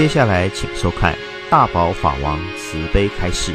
接下来请收看大宝法王慈悲开示。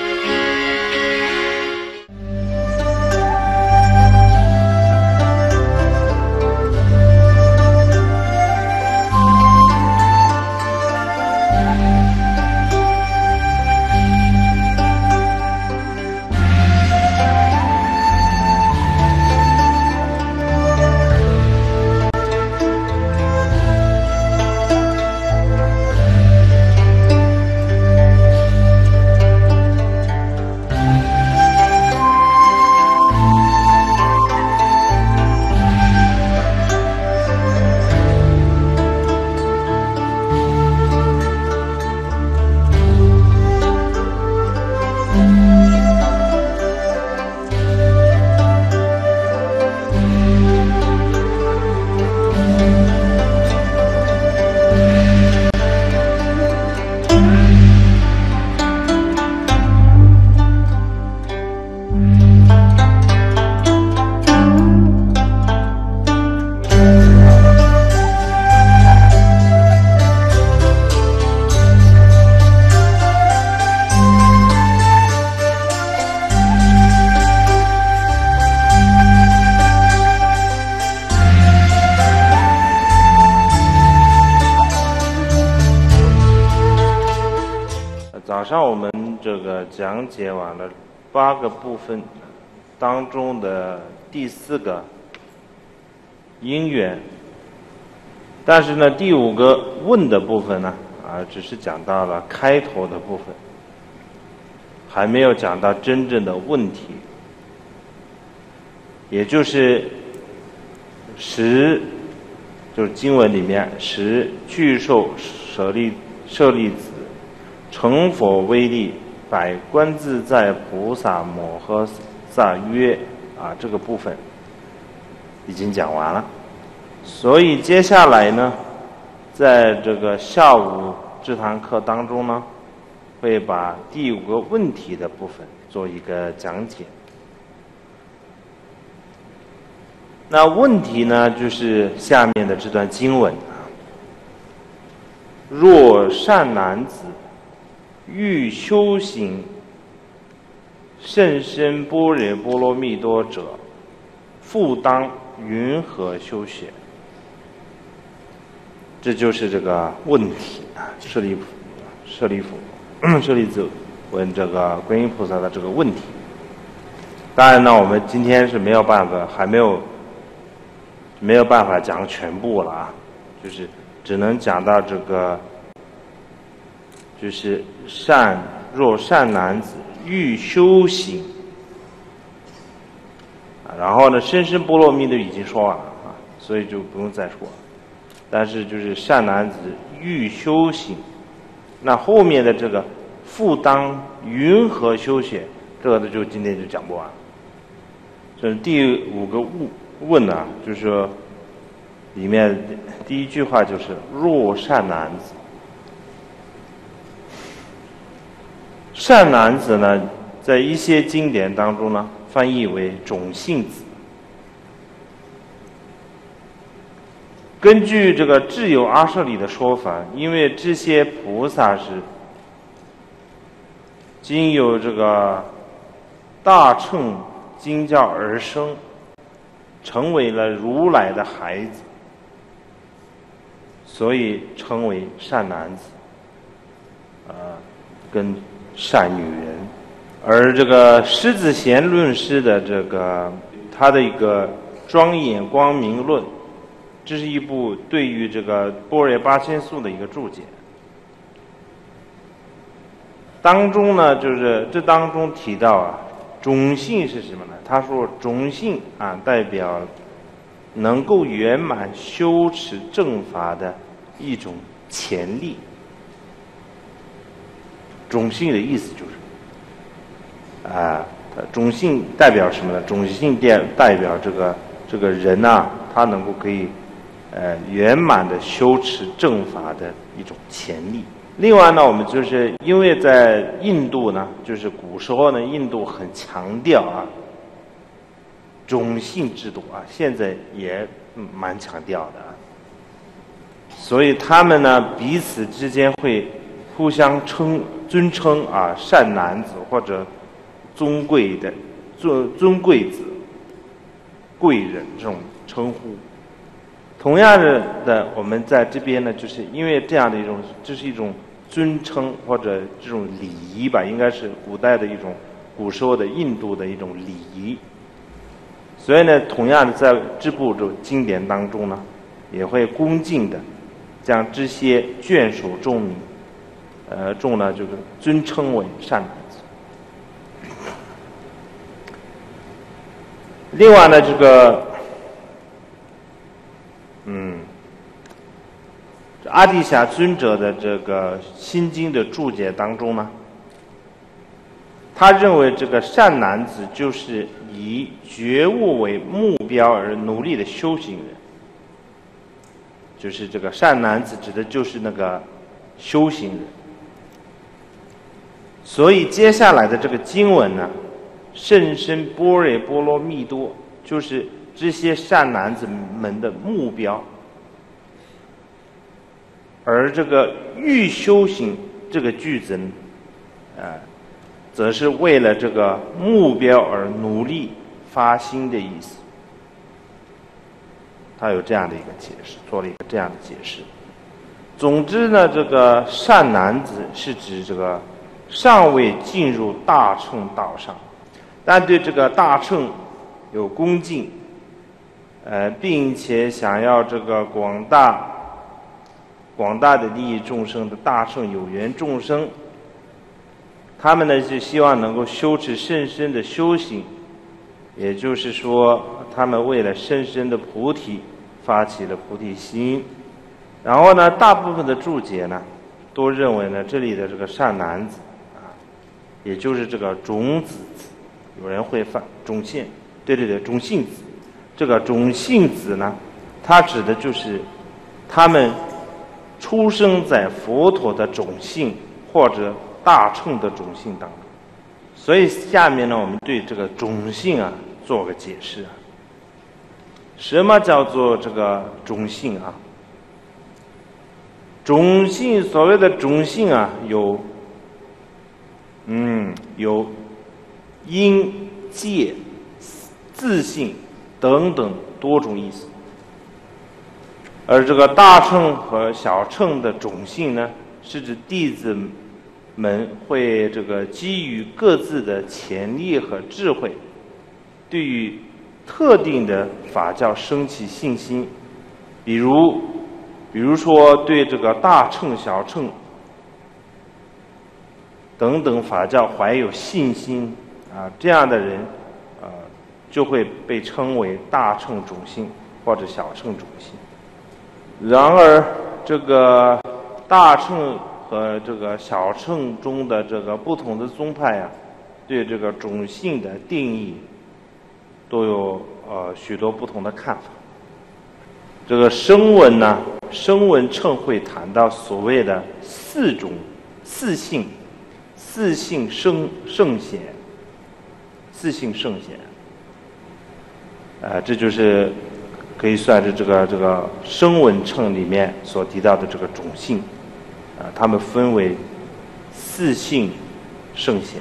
早上我们这个讲解完了8个部分当中的第4个因缘，但是呢第5个问的部分呢只是讲到了开头的部分，还没有讲到真正的问题，也就是就是经文里面具受舍利子成佛威力，百观自在菩萨摩诃萨约这个部分已经讲完了。所以接下来呢，在这个下午这堂课当中呢，会把第5个问题的部分做一个讲解。那问题呢，就是下面的这段经文若善男子欲修行甚深般若波罗蜜多者，复当云何修学？这就是这个问题舍利子问这个观音菩萨的这个问题。当然呢，我们今天是没有办法讲全部了就是只能讲到这个。就是若善男子欲修行然后呢深深般若蜜都已经说完了所以就不用再说了。但是就是善男子欲修行，那后面的这个复当云何修学，这个就今天就讲不完。这是第5个问就是说里面第1句话就是若善男子。善男子呢，在一些经典当中呢，翻译为种性子。根据这个智有阿舍里的说法，因为这些菩萨是经由这个大乘经教而生，成为了如来的孩子，所以称为善男子，跟善女人。而这个狮子贤论师的他的一个庄严光明论，这是一部对于这个般若八千颂的一个注解。当中呢，就是这当中提到种性是什么呢？他说种性代表能够圆满修持正法的一种潜力。种性的意思就是种性代表什么呢？种性代表这个人他能够可以圆满的修持正法的一种潜力。另外呢，我们就是因为在印度呢，就是古时候呢，印度很强调种姓制度现在也蛮强调的所以他们呢彼此之间会互相尊称啊善男子或者尊贵子、贵人这种称呼。同样的，我们在这边呢，就是因为这样的一种，这是一种尊称或者这种礼仪吧，应该是古代的一种古时候的印度的一种礼仪。所以呢，同样的在这部经典当中呢，也会恭敬的将这些眷属众民，就是尊称为善男子。另外呢，这个阿底峡尊者的这个心经的注解当中呢，他认为这个善男子就是以觉悟为目标而努力的修行人，就是这个善男子指的就是那个修行人。所以接下来的这个经文呢，甚深般若波罗蜜多，就是这些善男子们的目标。而这个欲修行这个句子呢，则是为了这个目标而努力发心的意思。他有这样的一个解释，做了一个这样的解释。总之呢，这个善男子是指这个尚未进入大乘道上，但对这个大乘有恭敬，并且想要这个广大的利益众生的大乘有缘众生，他们呢是希望能够修持甚深的修行，也就是说，他们为了甚深的菩提发起了菩提心。然后呢，大部分的注解呢，都认为呢，这里的这个善男子啊，也就是这个种子子，有人会犯种姓，对，种姓子。这个种姓子呢，它指的就是他们出生在佛陀的种姓或者大乘的种姓当中。所以下面呢，我们对这个种姓啊做个解释啊。什么叫做这个种姓啊？种姓，所谓的种姓啊，有因、界、自性等等多种意思。而这个大乘和小乘的种姓呢，是指弟子们会这个基于各自的潜力和智慧，对于特定的法教升起信心，比如说对这个大乘、小乘等等法教怀有信心啊，这样的人就会被称为大乘种姓或者小乘种姓。然而，这个大乘和这个小乘中的这个不同的宗派啊，对这个种姓的定义都有许多不同的看法。这个声闻呢，声闻乘会谈到所谓的四性圣贤，这就是可以算是这个声闻乘里面所提到的这个种姓，他们分为四性圣贤。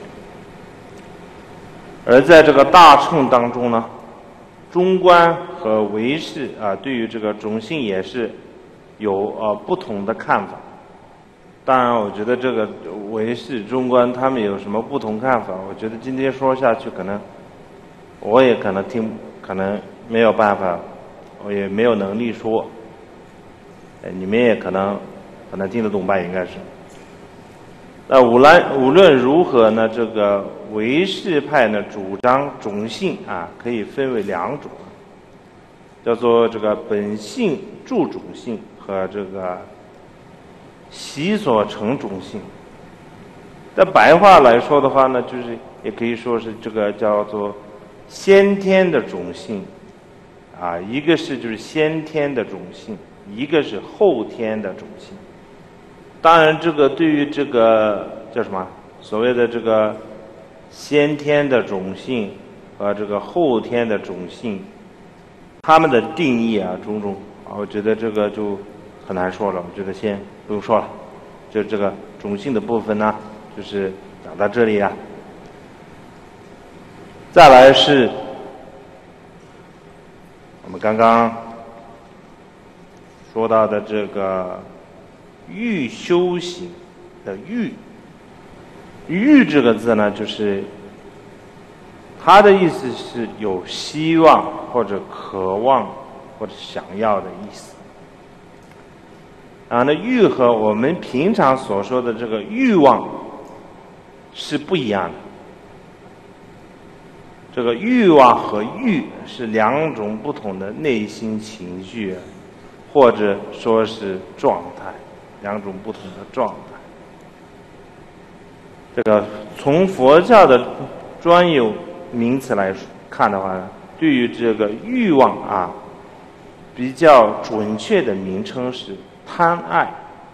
而在这个大乘当中呢，中观和唯识对于这个种姓也是有不同的看法。当然，我觉得这个唯识、中观他们有什么不同看法，我觉得今天说下去，可能我也可能没有办法，我也没有能力说，你们也可能听得懂吧，应该是。那无论如何呢，这个唯识派呢主张种姓可以分为两种，叫做这个本性助种姓和这个习所成种姓。在白话来说的话呢，就是也可以说是这个叫做先天的种姓一个是就是先天的种姓，一个是后天的种姓。当然，这个对于这个叫什么所谓的这个先天的种姓和这个后天的种姓，他们的定义种种我觉得这个就很难说了，我觉得先不用说了。就这个种性的部分呢，就是讲到这里啊。再来是我们刚刚说到的这个欲修行的欲，欲这个字呢，就是它的意思是有希望或者渴望或者想要的意思。那欲和我们平常所说的这个欲望是不一样的。这个欲望和欲是两种不同的内心情绪，或者说是状态，两种不同的状态。这个从佛教的专有名词来看的话呢，对于这个欲望啊，比较准确的名称是贪爱。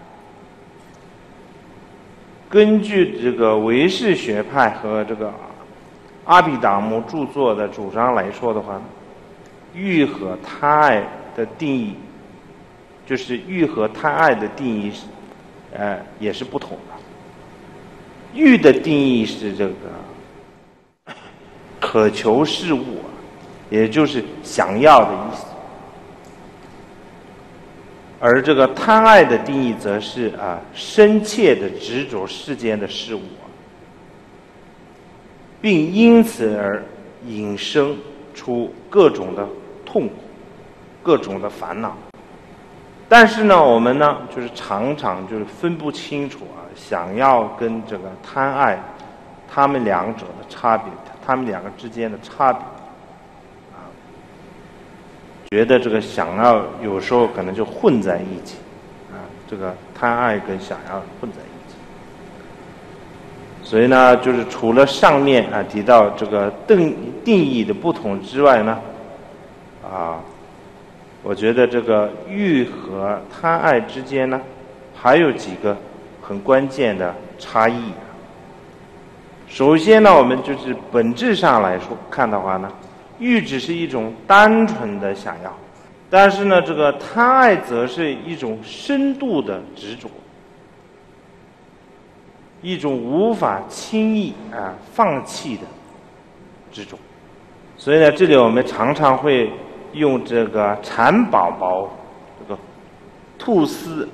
根据这个唯识学派和这个阿毗达摩著作的主张来说的话，欲和贪爱的定义，就是欲和贪爱的定义是，也是不同的。欲的定义是这个渴求事物，也就是想要的意思。而这个贪爱的定义则是深切的执着世间的事物，并因此而引生出各种的痛苦、各种的烦恼。但是呢，我们呢就是常常就是分不清楚想要跟这个贪爱，他们两者的差别，他们两个之间的差别。觉得这个想要有时候可能就混在一起，这个贪爱跟想要混在一起。所以呢，就是除了上面提到这个定义的不同之外呢，我觉得这个欲和贪爱之间呢，还有几个很关键的差异。首先呢，我们就是本质上来说看的话呢，欲只是一种单纯的想要，但是呢，这个贪爱则是一种深度的执着，一种无法轻易放弃的执着。所以呢，这里我们常常会用这个蚕宝宝、这个菟丝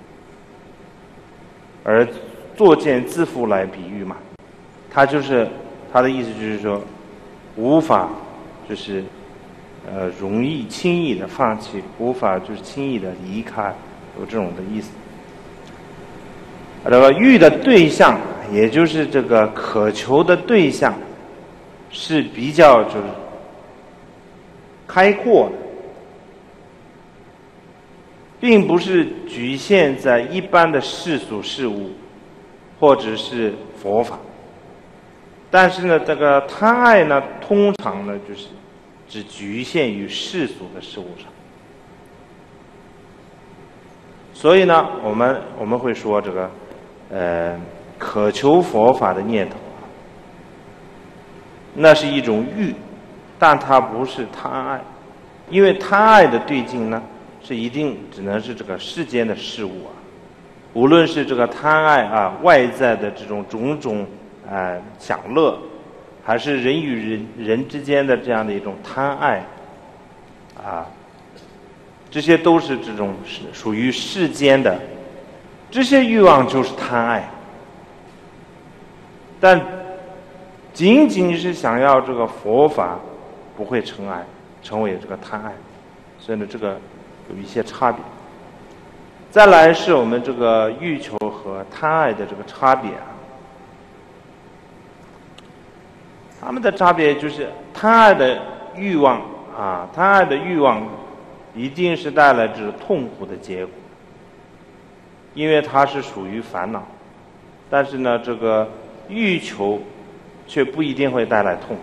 而作茧自缚来比喻嘛。它的意思就是说，无法就是容易轻易的放弃，无法就是轻易的离开，有这种的意思。这个欲的对象，也就是这个渴求的对象，是比较就是开阔的，并不是局限在一般的世俗事物或者是佛法。但是呢，这个贪爱呢，通常呢就是只局限于世俗的事物上。所以呢，我们会说这个渴求佛法的念头，那是一种欲，但它不是贪爱，因为贪爱的对境呢，是一定只能是这个世间的事物无论是这个贪爱外在的这种种种享乐，还是人与人之间的这样的一种贪爱这些都是这种属于世间的，这些欲望就是贪爱。但仅仅是想要这个佛法，不会成为这个贪爱，所以呢，这个有一些差别。再来是我们这个欲求和贪爱的这个差别他们的差别就是贪爱的欲望贪爱的欲望一定是带来这痛苦的结果，因为它是属于烦恼。但是呢，这个欲求却不一定会带来痛。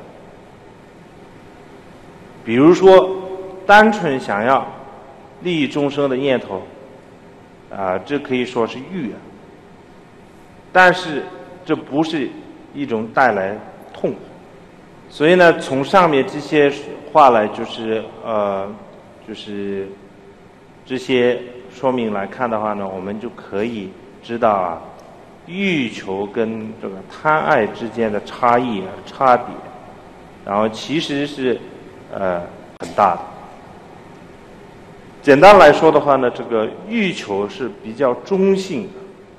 比如说，单纯想要利益众生的念头这可以说是欲但是这不是一种带来痛苦。所以呢，从上面这些话来就是这些说明来看的话呢，我们就可以知道啊，欲求跟这个贪爱之间的差异差别，然后其实是很大的。简单来说的话呢，这个欲求是比较中性的，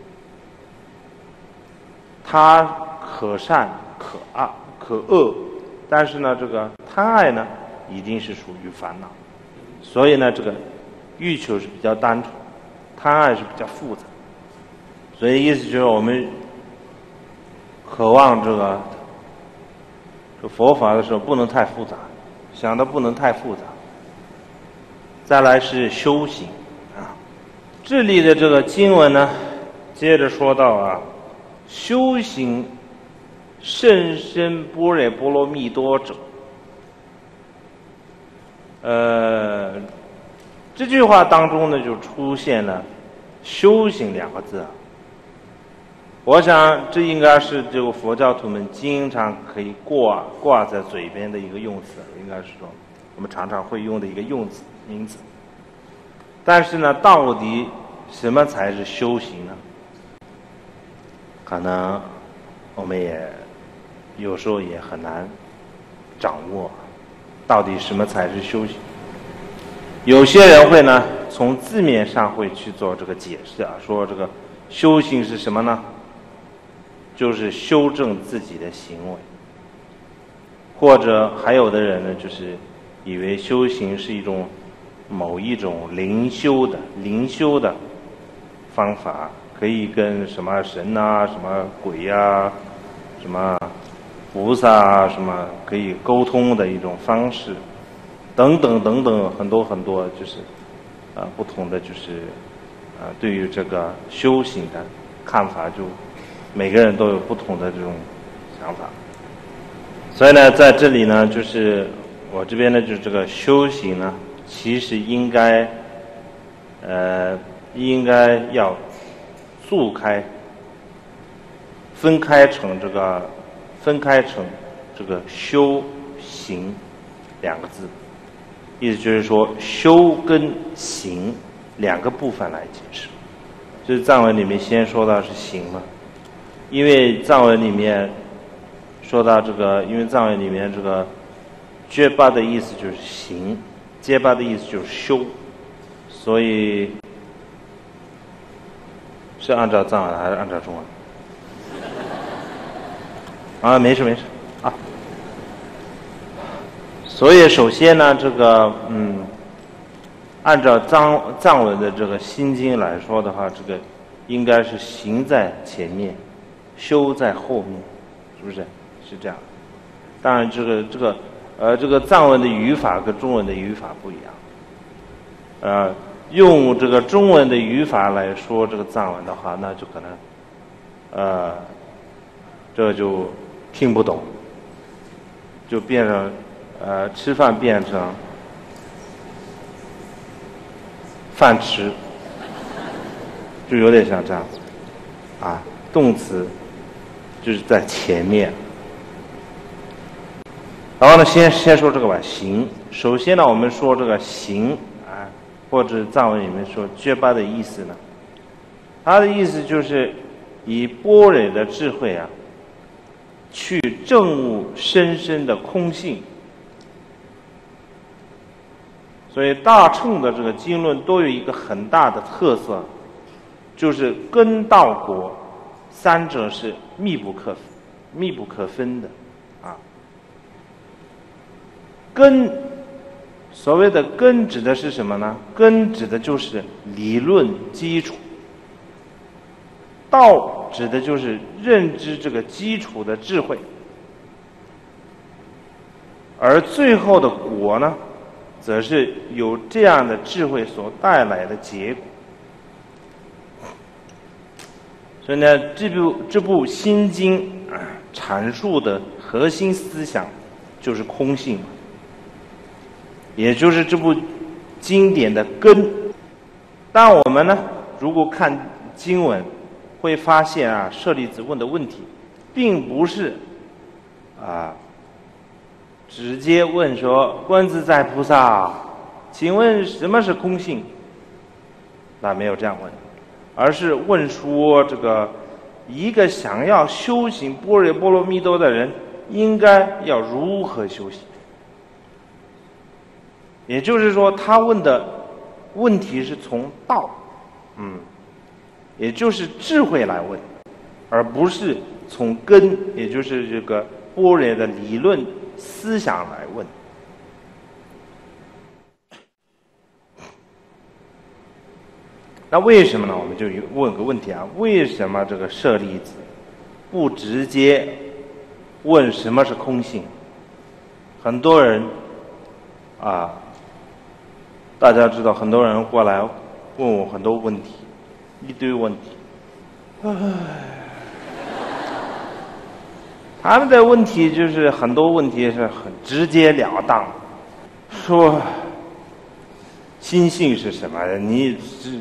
它可善可恶，但是呢，这个贪爱呢，一定是属于烦恼。所以呢，这个欲求是比较单纯，贪爱是比较复杂。所以意思就是我们渴望这个佛法的时候不能太复杂，想的不能太复杂。再来是修行啊，这里的这个经文呢，接着说到啊，修行甚深般若波罗蜜多者。这句话当中呢，就出现了“修行”两个字啊。我想这应该是这个佛教徒们经常可以挂在嘴边的一个用词，应该是说我们常常会用的一个名词。但是呢，到底什么才是修行呢？可能我们也有时候也很难掌握，到底什么才是修行。有些人会呢，从字面上会去做这个解释啊，说这个修行是什么呢？就是修正自己的行为。或者还有的人呢，就是以为修行是某一种灵修的方法，可以跟什么神啊、什么鬼啊、什么菩萨啊、什么可以沟通的一种方式，等等等等，很多很多，就是不同的，就是对于这个修行的看法，就每个人都有不同的这种想法。所以呢，在这里呢，就是我这边呢，就是这个修行呢，其实应该要分开成这个修行两个字，意思就是说修跟行两个部分来解释。就是藏文里面先说到是行嘛，因为藏文里面说到这个，因为藏文里面这个觉巴的意思就是行，结巴的意思就是修，所以是按照藏文还是按照中文？啊，没事啊。所以首先呢，这个按照藏文的这个心经来说的话，这个应该是行在前面，修在后面，是不是？是这样。当然，这个藏文的语法跟中文的语法不一样。用这个中文的语法来说这个藏文的话，那就可能这就听不懂，就变成吃饭变成饭吃，就有点像这样子啊。动词就是在前面。然后呢，先说这个吧，行。首先呢，我们说这个行啊，或者藏文里面说觉巴的意思呢，它的意思就是以般若的智慧啊，去证悟深深的空性。所以大乘的这个经论都有一个很大的特色，就是根道果三者是密不可分的啊。根，所谓的根指的是什么呢？根指的就是理论基础，道指的就是认知这个基础的智慧，而最后的果呢，则是有这样的智慧所带来的结果。所以呢，这部心经阐述的核心思想就是空性，也就是这部经典的根。但我们呢，如果看经文，会发现啊，舍利子问的问题，并不是直接问说观自在菩萨，请问什么是空性？ 他没有这样问，而是问说这个一个想要修行般若波罗蜜多的人，应该要如何修行？也就是说，他问的问题是从道，也就是智慧来问，而不是从根，也就是这个般若的理论思想来问。那为什么呢？我们就问个问题啊：为什么这个舍利子不直接问什么是空性？很多人大家知道，很多人过来问我很多问题，一堆问题。他们的问题就是很多问题是很直截了当，说心性是什么？你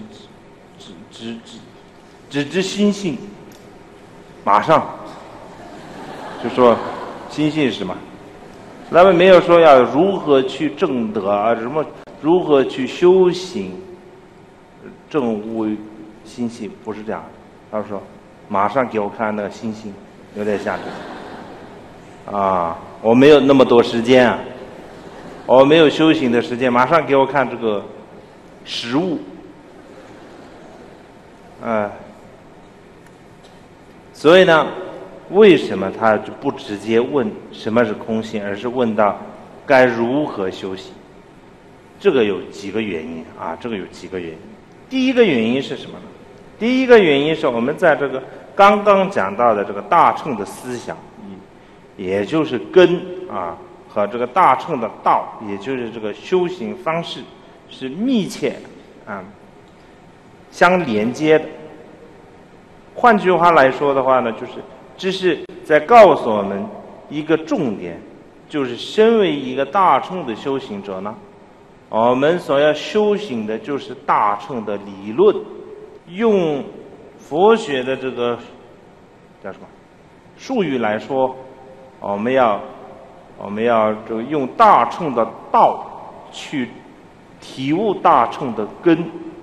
只知心性，马上就说心性是什么？他们没有说要如何去证得啊，如何去修行证悟心性，不是这样的。他说马上给我看那个心性，有点像这个我没有那么多时间啊，我没有修行的时间，马上给我看这个实物。所以呢，为什么他就不直接问什么是空性，而是问到该如何修行？这个有几个原因啊，这个有几个原因。第一个原因是什么呢？第一个原因是我们在这个刚刚讲到的这个大乘的思想，也就是根和这个大乘的道，也就是这个修行方式是密切相连接的。换句话来说的话呢，就是这是在告诉我们一个重点，就是身为一个大乘的修行者呢，我们所要修行的就是大乘的理论，用佛学的这个叫什么术语来说，我们要这个用大乘的道去体悟大乘的根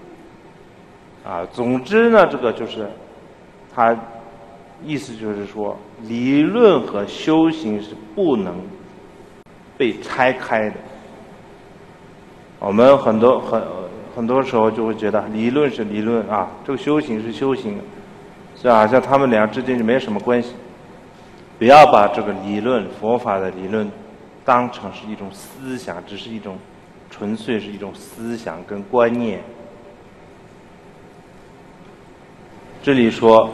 总之呢，这个就是他意思就是说，理论和修行是不能被拆开的。我们很多时候就会觉得理论是理论这个修行是修行，是好像他们俩之间就没什么关系。不要把这个理论，佛法的理论当成是一种思想，只是一种纯粹是一种思想跟观念。这里说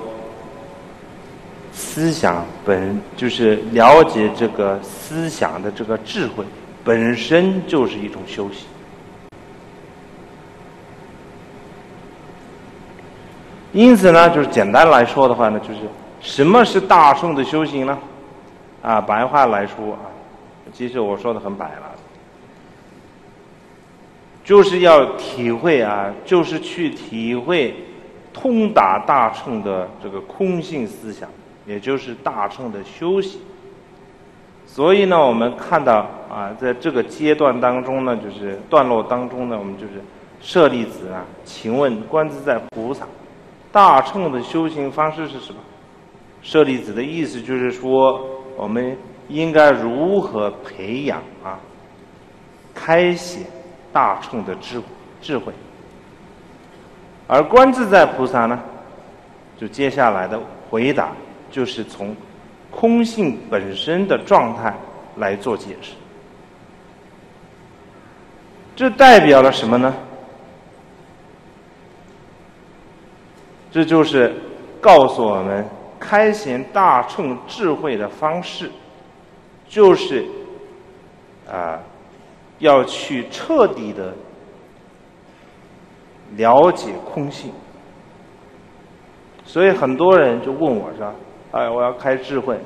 思想就是了解这个思想的这个智慧本身就是一种修行。因此呢，就是简单来说的话呢，就是什么是大乘的修行呢？白话来说其实我说的很白了，就是要体会就是去体会通达大乘的这个空性思想，也就是大乘的修行。所以呢，我们看到在这个阶段当中呢，就是段落当中呢，我们就是舍利子请问观自在菩萨，大乘的修行方式是什么？舍利子的意思就是说，我们应该如何培养开显大乘的智慧。而观自在菩萨呢，就接下来的回答就是从空性本身的状态来做解释。这代表了什么呢？这就是告诉我们开显大乘智慧的方式，就是要去彻底的了解空性。所以很多人就问我说我要开智慧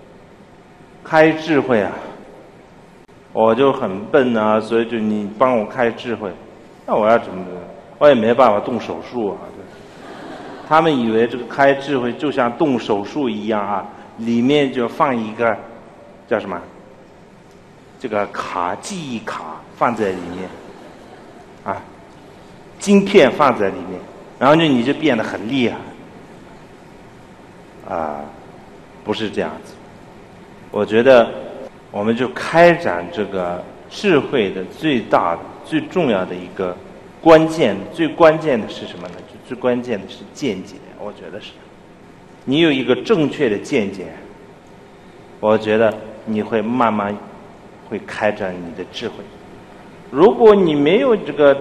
我就很笨所以就你帮我开智慧，那我要怎么我也没办法动手术他们以为这个开智慧就像动手术一样里面就放一个叫什么这个记忆卡放在里面晶片放在里面， 然后你就变得很厉害不是这样子。我觉得我们就开展这个智慧的最大的、最重要的一个关键，最关键的是什么呢？就最关键的是见解。我觉得是，你有一个正确的见解，我觉得你会慢慢会开展你的智慧。如果你没有这个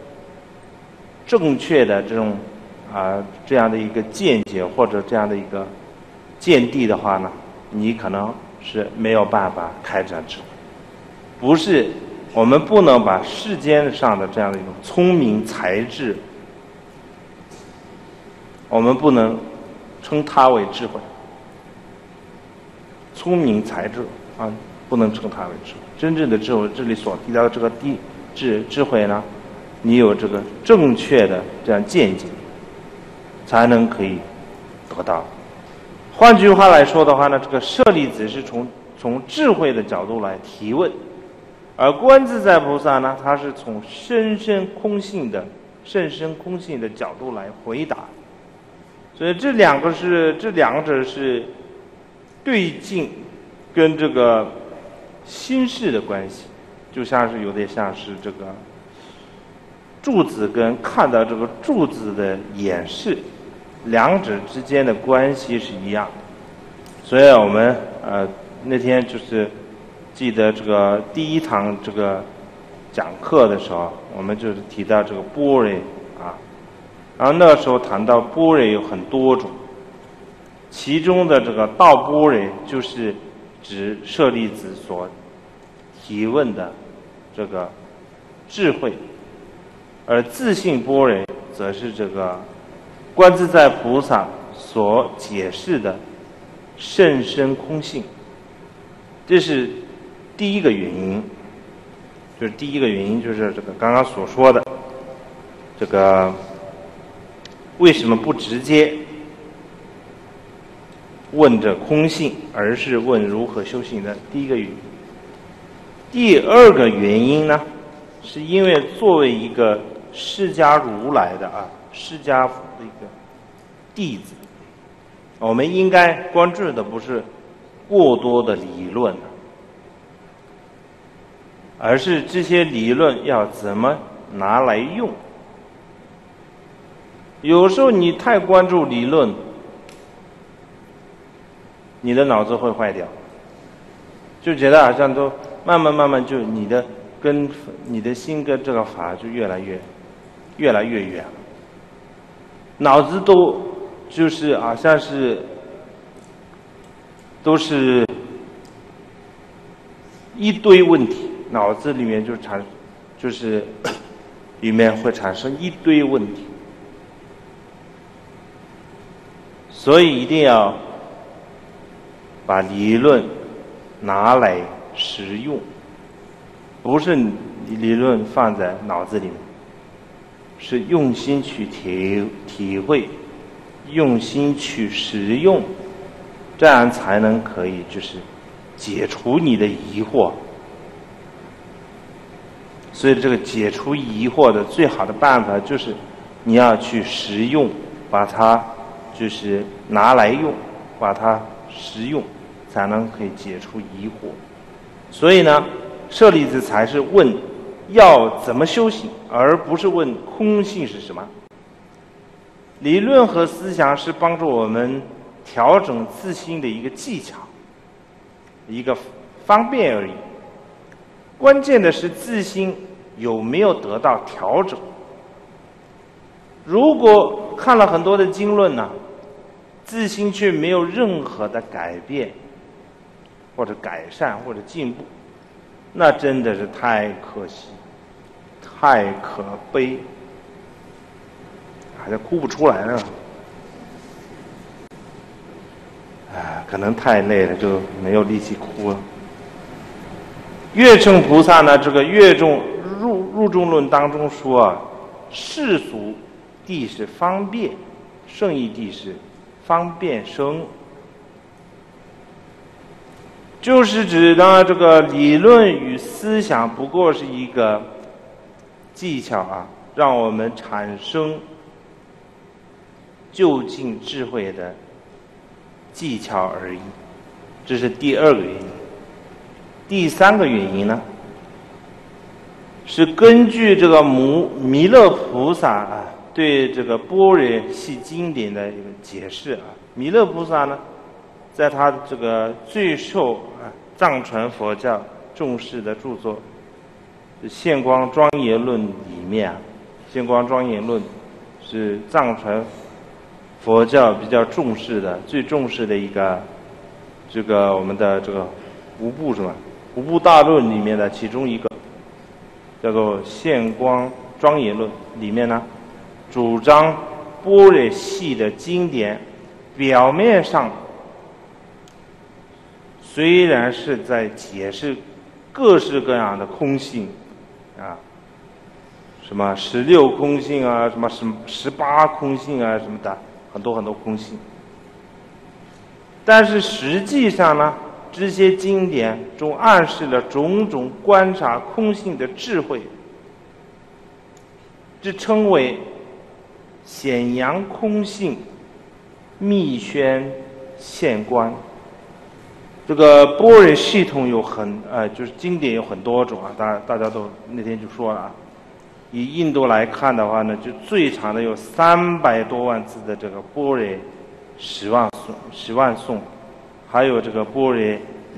正确的这种这样的一个见解或者这样的一个见地的话呢，你可能是没有办法开展智慧。不是，我们不能把世间上的这样的一种聪明才智，我们不能称它为智慧。聪明才智不能称它为智慧。真正的智慧，这里所提到的这个智慧呢，你有这个正确的这样见解，才能可以得到。换句话来说的话呢，这个舍利子是从智慧的角度来提问，而观自在菩萨呢，他是从甚深空性的角度来回答。所以这两者是对境跟这个心事的关系，就像是有点像是这个柱子跟看到这个柱子的演示，两者之间的关系是一样的。所以我们那天就是记得这个第一堂这个讲课的时候，我们就是提到这个般若然后那时候谈到般若有很多种，其中的这个道般若就是指舍利子所提问的这个智慧，而自性般若则是这个观自在菩萨所解释的甚深空性。这是第一个原因，就是这个刚刚所说的这个为什么不直接问这空性，而是问如何修行的第一个原因。第二个原因呢，是因为作为一个释迦如来的释迦佛的一个弟子，我们应该关注的不是过多的理论，而是这些理论要怎么拿来用。有时候你太关注理论，你的脑子会坏掉，就觉得好像都慢慢就你的心跟这个法就越来越远了，脑子都就是好像是都是一堆问题，脑子里面就是里面会产生一堆问题。所以一定要把理论拿来实用，不是理论放在脑子里面，是用心去体会，用心去实用，这样才能可以就是解除你的疑惑。所以这个解除疑惑的最好的办法就是你要去实用，把它就是拿来用，把它实用，才能可以解除疑惑。所以呢，舍利子才是问要怎么修行，而不是问空性是什么。理论和思想是帮助我们调整自心的一个技巧，一个方便而已。关键的是自心有没有得到调整。如果看了很多的经论呢，自心却没有任何的改变或者改善或者进步，那真的是太可惜，太可悲，好像哭不出来了。可能太累了，就没有力气哭了。月称菩萨呢，这个月中入中论当中说世俗谛是方便，圣义谛是方便生，就是指呢这个理论与思想不过是一个技巧让我们产生就近智慧的技巧而已。这是第二个原因。第三个原因呢，是根据这个弥勒菩萨啊对这个般若系经典的一个解释啊，弥勒菩萨呢，在他这个最受藏传佛教重视的著作《现光庄严论》里面啊，《现光庄严论》是藏传佛教比较重视的、最重视的一个这个我们的这个五部是吧？五部大论里面的其中一个叫做《现光庄严论》里面呢，主张般若系的经典表面上虽然是在解释各式各样的空性啊，什么16空性啊，什么18空性啊，什么的，很多很多空性。但是实际上呢，这些经典中暗示了种种观察空性的智慧，这称为显扬空性密宣现观。这个般若系统有就是经典有很多种啊，大家都那天就说了啊。以印度来看的话呢，就最长的有300多万字的这个般若10万颂，还有这个般若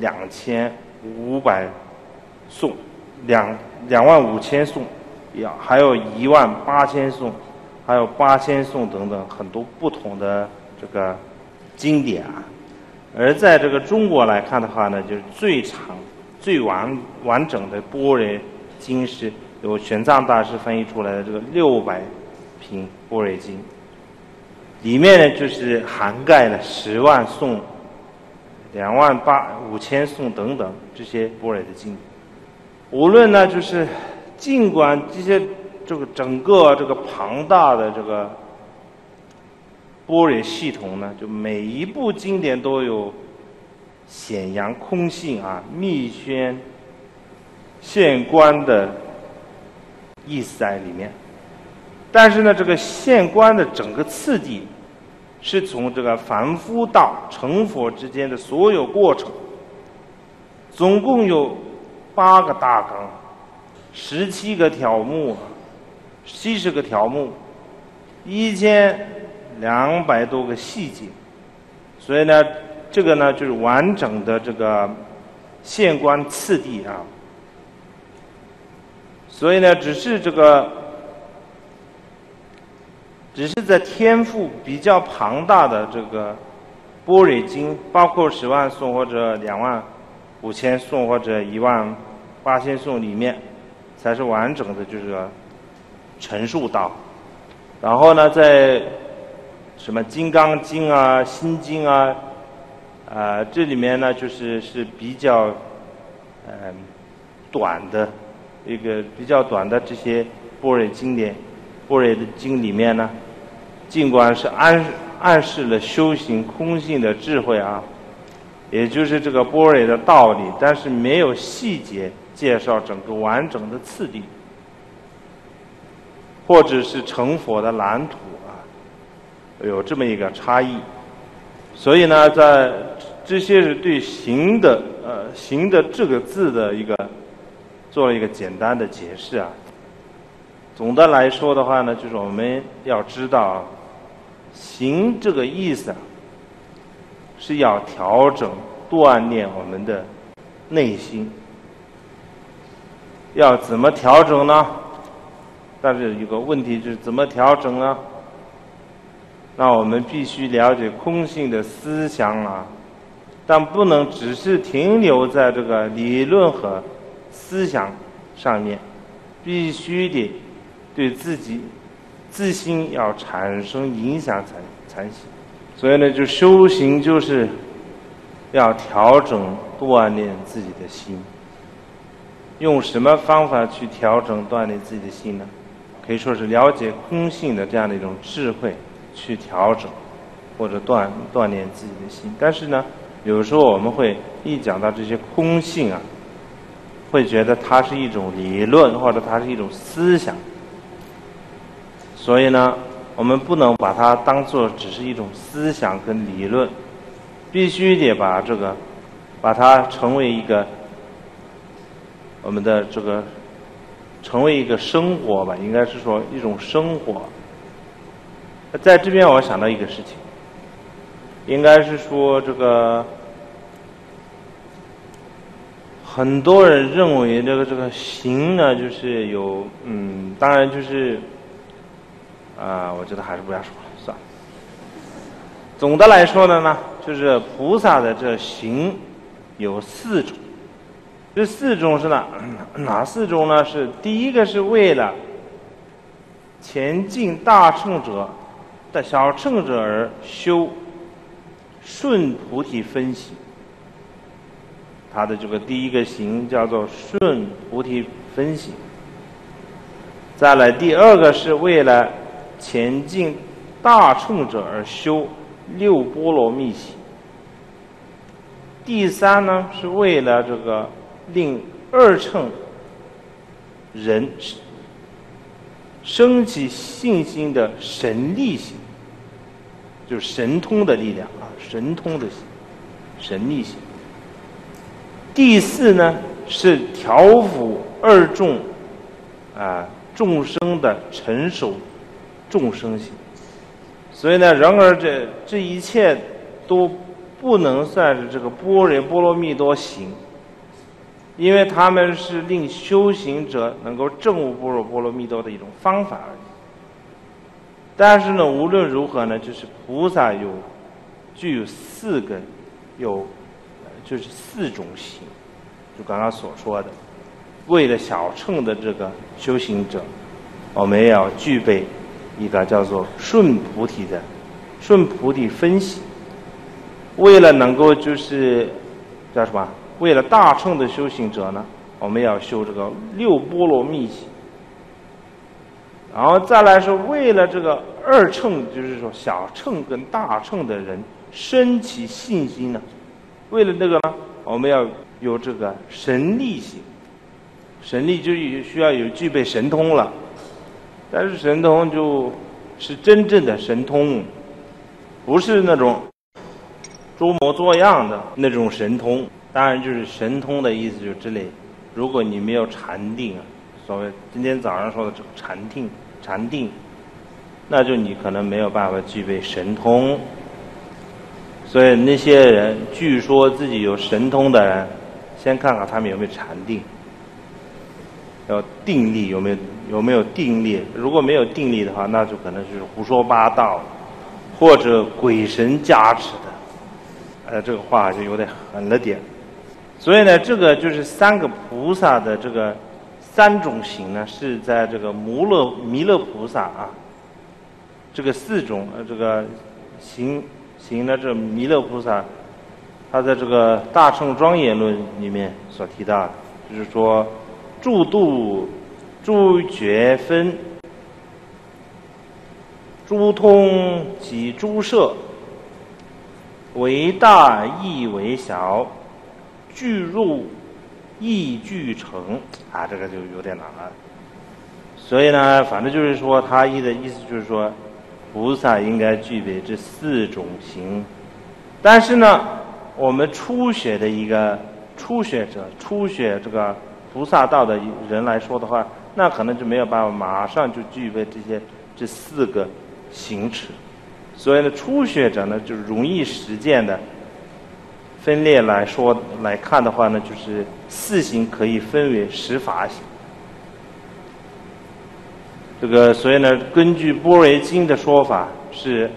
2500颂，25000颂，还有18000颂，还有8000颂等等很多不同的这个经典啊。而在这个中国来看的话呢，就是最长、最完整的般若经是由玄奘大师翻译出来的这个600品般若经，里面呢就是涵盖了10万颂、25000颂等等这些般若的经典。无论呢就是尽管这些这个整个这个庞大的这个般若系统呢，就每一部经典都有显扬空性啊、密宣现观的意思在里面，但是呢，这个现观的整个次第是从这个凡夫到成佛之间的所有过程，总共有8个大纲、17个条目、70个条目、1200多个细节，所以呢，这个呢就是完整的这个现观次第啊。所以呢，只是在天赋比较庞大的这个般若经，包括10万颂或者25000颂或者18000颂里面，才是完整的就是陈述到。然后呢，在什么《金刚经》啊、《心经》啊，这里面呢是比较短的一个比较短的这些般若经典，般若的经里面呢，尽管是暗示了修行空性的智慧啊，也就是这个般若的道理，但是没有细节介绍整个完整的次第，或者是成佛的蓝图啊，有这么一个差异。所以呢，在这些是对行的这个字的做了一个简单的解释啊。总的来说的话呢，就是我们要知道，行这个意思啊，是要调整锻炼我们的内心。要怎么调整呢？但是有个问题就是怎么调整呢？那我们必须了解空性的思想啊，但不能只是停留在这个理论和思想上面，必须得对自心要产生影响才行。所以呢，就修行就是要调整锻炼自己的心。用什么方法去调整锻炼自己的心呢？可以说是了解空性的这样的一种智慧去调整或者锻炼自己的心。但是呢，有时候我们会一讲到这些空性啊，会觉得它是一种理论或者它是一种思想，所以呢， 我们不能把它当做只是一种思想跟理论，必须得把它成为一个我们的成为一个生活吧，应该是说一种生活。在这边我想到一个事情，应该是说很多人认为这个行呢，就是有当然就是我觉得还是不要说了，算了。总的来说呢，就是菩萨的这行有4种，这4种是哪4种呢？是第一个是为了前进大乘者的小乘者而修顺菩提分行，他的这个第一个行叫做顺菩提分行。再来第二个是为了前进大乘者而修6波罗蜜行。第三呢，是为了令2乘人升起信心的神力行，就是神通的力量神通的行，神力行。第四呢，是调伏2众众生的成熟众生行。所以呢，然而这一切都不能算是般若波罗蜜多行，因为他们是令修行者能够证悟般若波罗蜜多的一种方法而已。但是呢，无论如何呢，就是菩萨具有4个，就是4种行，就刚刚所说的，为了小乘的修行者，我们也要具备一个叫做顺菩提分行。为了能够叫什么？为了大乘的修行者呢，我们要修6波罗蜜行。然后再来是为了2乘，就是说小乘跟大乘的人升起信心呢，为了呢，我们要有神力行。神力就需要具备神通了，但是神通就是真正的神通，不是那种装模作样的那种神通。当然就是神通的意思就是之类，如果你没有禅定所谓今天早上说的禅定，那就你可能没有办法具备神通。所以那些人据说自己有神通的人，先看看他们有没有禅定，要定力有没有定力。如果没有定力的话，那就可能是胡说八道，或者鬼神加持的。这个话就有点狠了点。所以呢，这个就是3个菩萨的3种行呢，是在弥勒菩萨4种行呢，弥勒菩萨他在大乘庄严论里面所提到的，就是说诸度诸觉分，诸通及诸摄，为大亦为小，具入亦具成。这个就有点难了。所以呢，反正就是说他的意思就是说，菩萨应该具备这4种行。但是呢，我们初学者初学菩萨道的人来说的话，那可能就没有办法马上就具备这4个行持。所以呢，初学者呢，就是容易实践的分裂来看的话呢，就是4行可以分为10法行。所以呢，根据般若经的说法是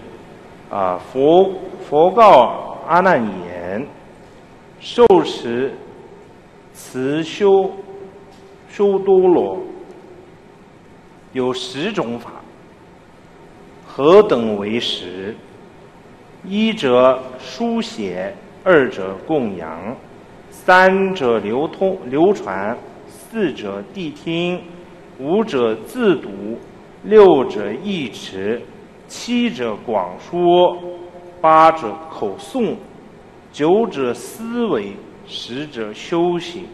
佛告阿难言：受持慈修多罗有10种法，何等为10？一者书写，2者供养，3者流传，4者谛听，5者自读，6者译持，7者广说，8者口诵，9者思维，10者修行。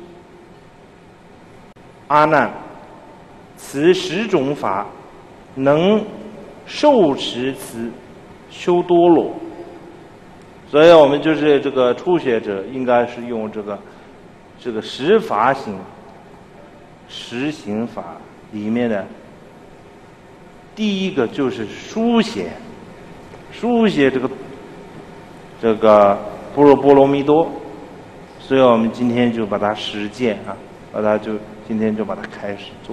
阿难，此10种法能受持词修多罗。所以我们就是这个初学者，应该是用这个十法行、十行法里面的第一个就是书写这个般若波罗蜜多。所以我们今天就把它实践啊，今天就把它开始做。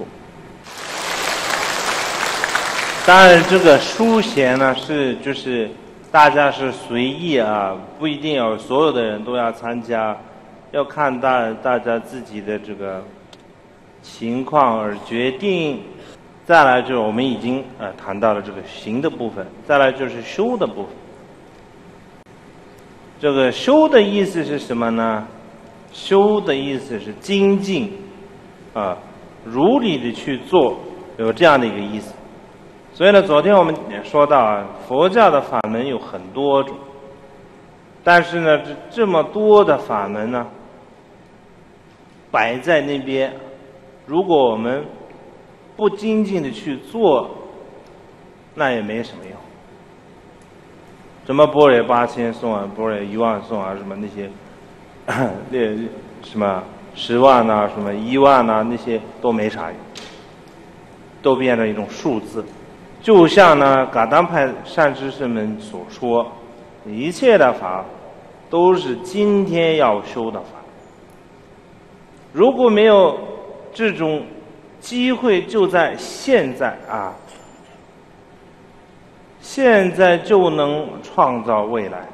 当然，这个书写呢就是大家是随意啊，不一定要所有的人都要参加，要看大家自己的这个情况而决定。再来就是我们已经谈到了这个行的部分，再来就是修的部分。这个修的意思是什么呢？修的意思是精进如理的去做，有这样的一个意思。所以呢，昨天我们也说到佛教的法门有很多种，但是呢，这么多的法门呢，摆在那边，如果我们不精进的去做，那也没什么用。什么般若8000颂啊，般若1万颂啊，什么那些什么10万啊，什么1万啊，那些都没啥用，都变成一种数字。就像呢，噶当派善知识们所说，一切的法都是今天要修的法。如果没有这种机会，就在现在啊，现在就能创造未来。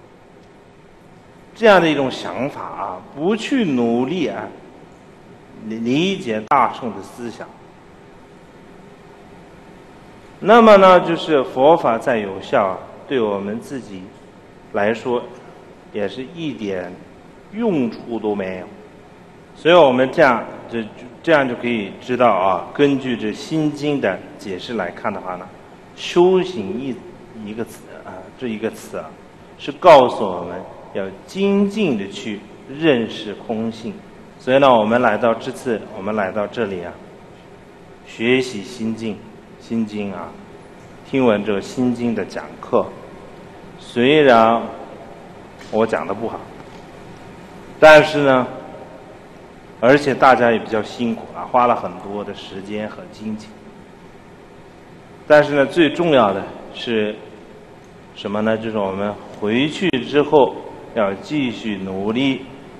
这样的一种想法啊，不去努力啊，理解大乘的思想，那么呢，就是佛法再有效，对我们自己来说，也是一点用处都没有。所以我们这样就可以知道啊，根据这《心经》的解释来看的话呢，修行一个词啊，这一个词啊，是告诉我们要精进的去认识空性。所以呢，我们来到这里啊，学习心经啊，听闻这个心经的讲课。虽然我讲的不好，但是呢，而且大家也比较辛苦啊，花了很多的时间和金钱。但是呢，最重要的是什么呢？就是我们回去之后要继续努力，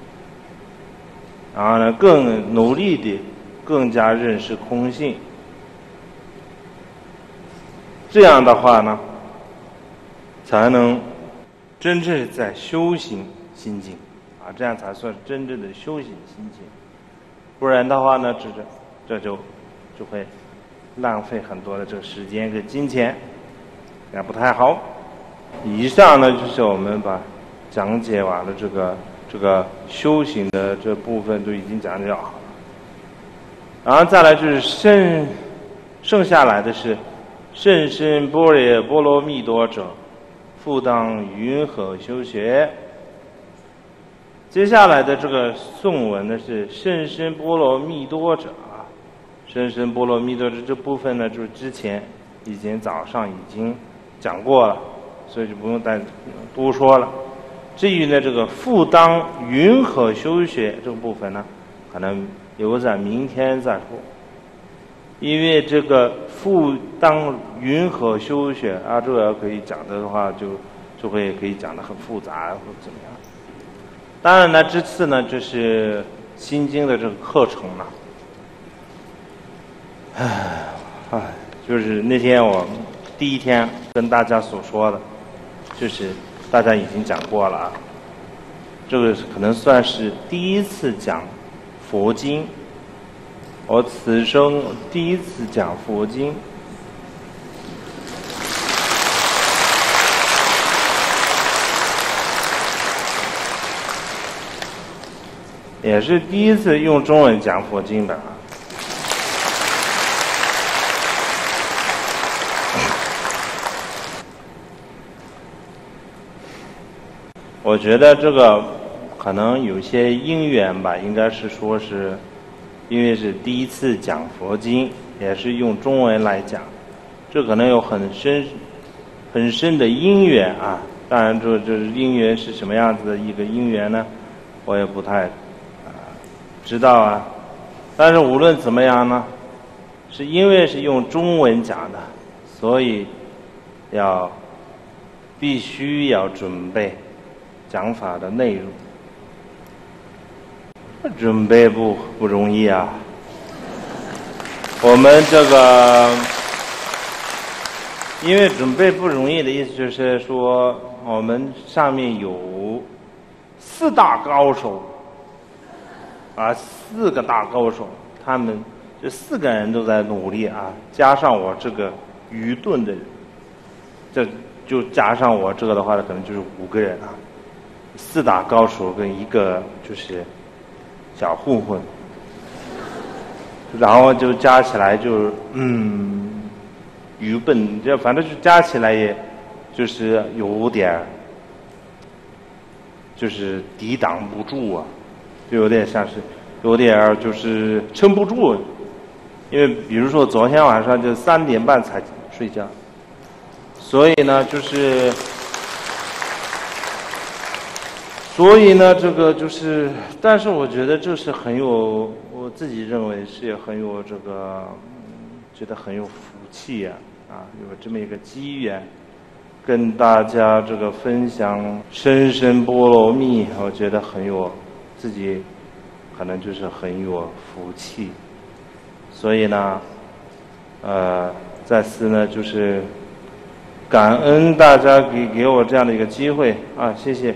然后呢，更努力的更加认识空性。这样的话呢，才能真正在修行心经啊，这样才算真正的修行心经。不然的话呢，这就会浪费很多的这个时间跟金钱，也不太好。以上呢，就是我们把讲解完了这个修行的这部分都已经讲解好了，然后再来就是剩下来的是甚深般若波罗蜜多者，复当云何修学？接下来的这个颂文呢是甚深波罗蜜多者啊，甚深波罗蜜多者这部分呢，就是之前早上已经讲过了，所以就不用再多说了。至于呢这个复当云何修学这个部分呢，可能留在明天再说。因为这个复当云何修学啊，这个可以讲的话就会可以讲得很复杂或者怎么样。当然呢，这次呢就是心经的这个课程了。就是那天我第一天跟大家所说的，就是大家已经讲过了啊。这个可能算是第一次讲佛经，我此生第一次讲佛经。也是第一次用中文讲佛经的啊。我觉得这个可能有些因缘吧，应该是说是因为是第一次讲佛经，也是用中文来讲， 这可能有很深的因缘啊。当然这因缘是什么样子的一个因缘呢，我也不太知道啊。但是无论怎么样呢，是因为是用中文讲的，所以必须要准备讲法的内容。准备不容易啊。我们这个因为准备不容易的意思就是说，我们上面有4大高手啊，4个大高手，他们这4个人都在努力啊，加上我这个愚钝的人，这就加上我这个的话，可能就是5个人啊，4大高手跟1个就是小混混，然后就加起来就愚笨，这反正就加起来也就是有点就是抵挡不住啊，就有点像是有点就是撑不住。因为比如说昨天晚上就3点半才睡觉，所以呢这个就是，但是我觉得这是很有，我自己认为是很有这个，觉得很有福气啊，有这么一个机缘，跟大家这个分享生生波罗蜜，我觉得自己可能就是很有福气，所以呢，再次呢就是感恩大家给我这样的一个机会啊，谢谢。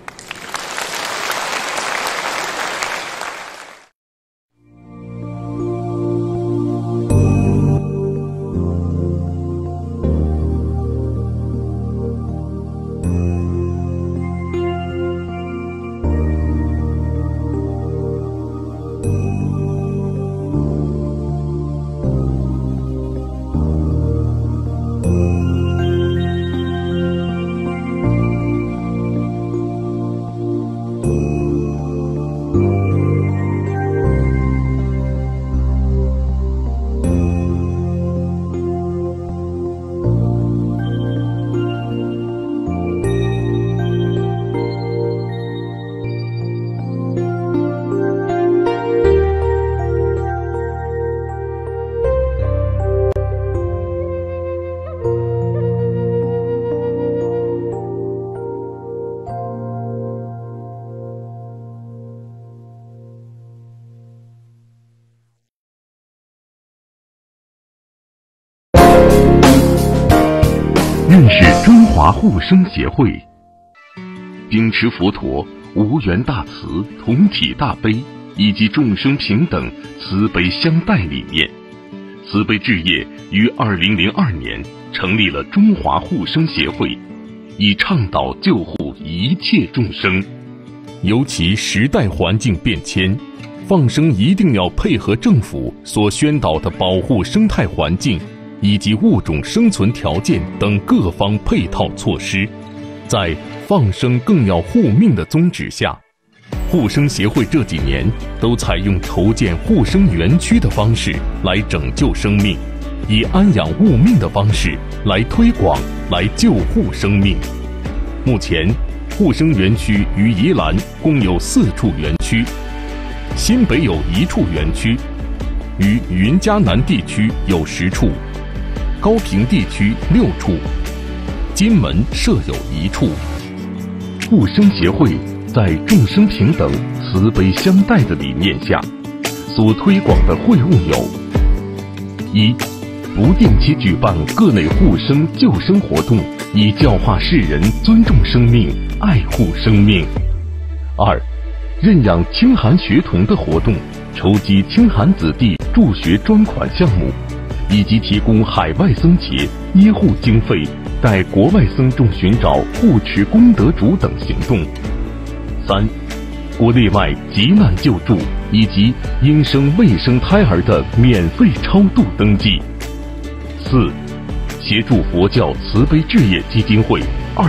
认识中华护生协会，秉持佛陀无缘大慈、同体大悲以及众生平等、慈悲相待理念，慈悲置业于2002年成立了中华护生协会，以倡导救护一切众生。尤其时代环境变迁，放生一定要配合政府所宣导的保护生态环境以及物种生存条件等各方配套措施，在放生更要护命的宗旨下，护生协会这几年都采用筹建护生园区的方式来拯救生命，以安养物命的方式来推广、来救护生命。目前，护生园区于宜兰共有4处园区，新北有1处园区，于云嘉南地区有10处，高屏地区6处，金门设有1处。护生协会在众生平等、慈悲相待的理念下，所推广的会务有：一、不定期举办各类护生救生活动，以教化世人尊重生命、爱护生命；二、认养清寒学童的活动，筹集清寒子弟助学专款项目，以及提供海外僧节医护经费，带国外僧众寻找护持功德主等行动；三、国内外急难救助以及应生未生胎儿的免费超度登记；四、协助佛教慈悲置业基金会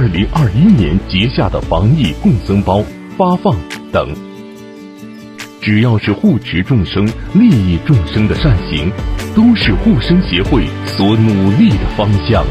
2021年结下的防疫共僧包发放等。只要是护持众生、利益众生的善行， 都是护生协会所努力的方向。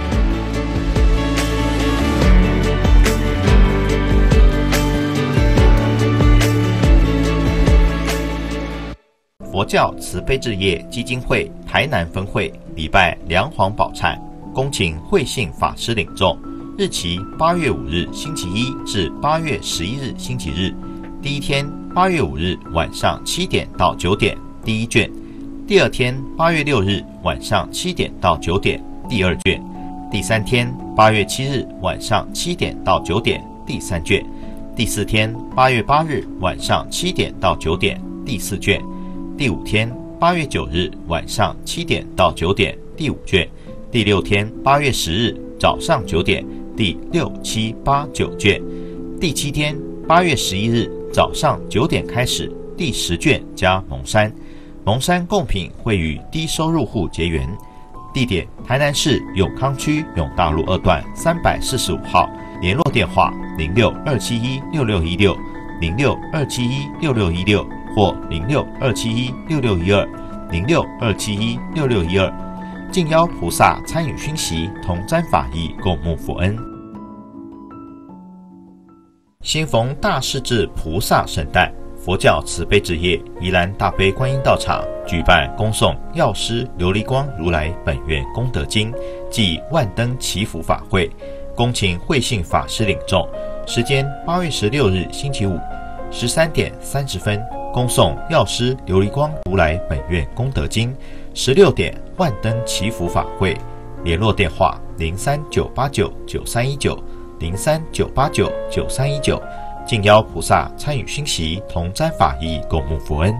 佛教慈悲置业基金会台南分会礼拜梁皇宝忏，恭请慧信法师领众，日期8月5日星期一至8月11日星期日。第一天8月5日晚上7点到9点第一卷，第二天8月6日晚上7点到9点第二卷，第三天8月7日晚上7点到9点第三卷，第四天8月8日晚上7点到9点第四卷，第五天8月9日晚上7点到9点第五卷，第六天8月10日早上9点第6、7、8、9卷，第七天8月11日早上9点开始第10卷加蒙山。蒙山贡品会与低收入户结缘，地点台南市永康区永大路2段345号，联络电话0627166616 0627166616或0627166612 0627166612，敬邀菩萨参与熏习，同沾法益，共沐佛恩。新逢大势至菩萨圣诞，佛教慈悲置业宜兰大悲观音道场举办恭诵药师琉璃光如来本愿功德经暨万灯祈福法会，恭请慧信法师领众，时间8月16日星期五13点30分恭诵药师琉璃光如来本愿功德经，16点万灯祈福法会，联络电话03-989-9319 03-989-9319，敬邀菩萨参与熏习，同沾法益，共沐佛恩。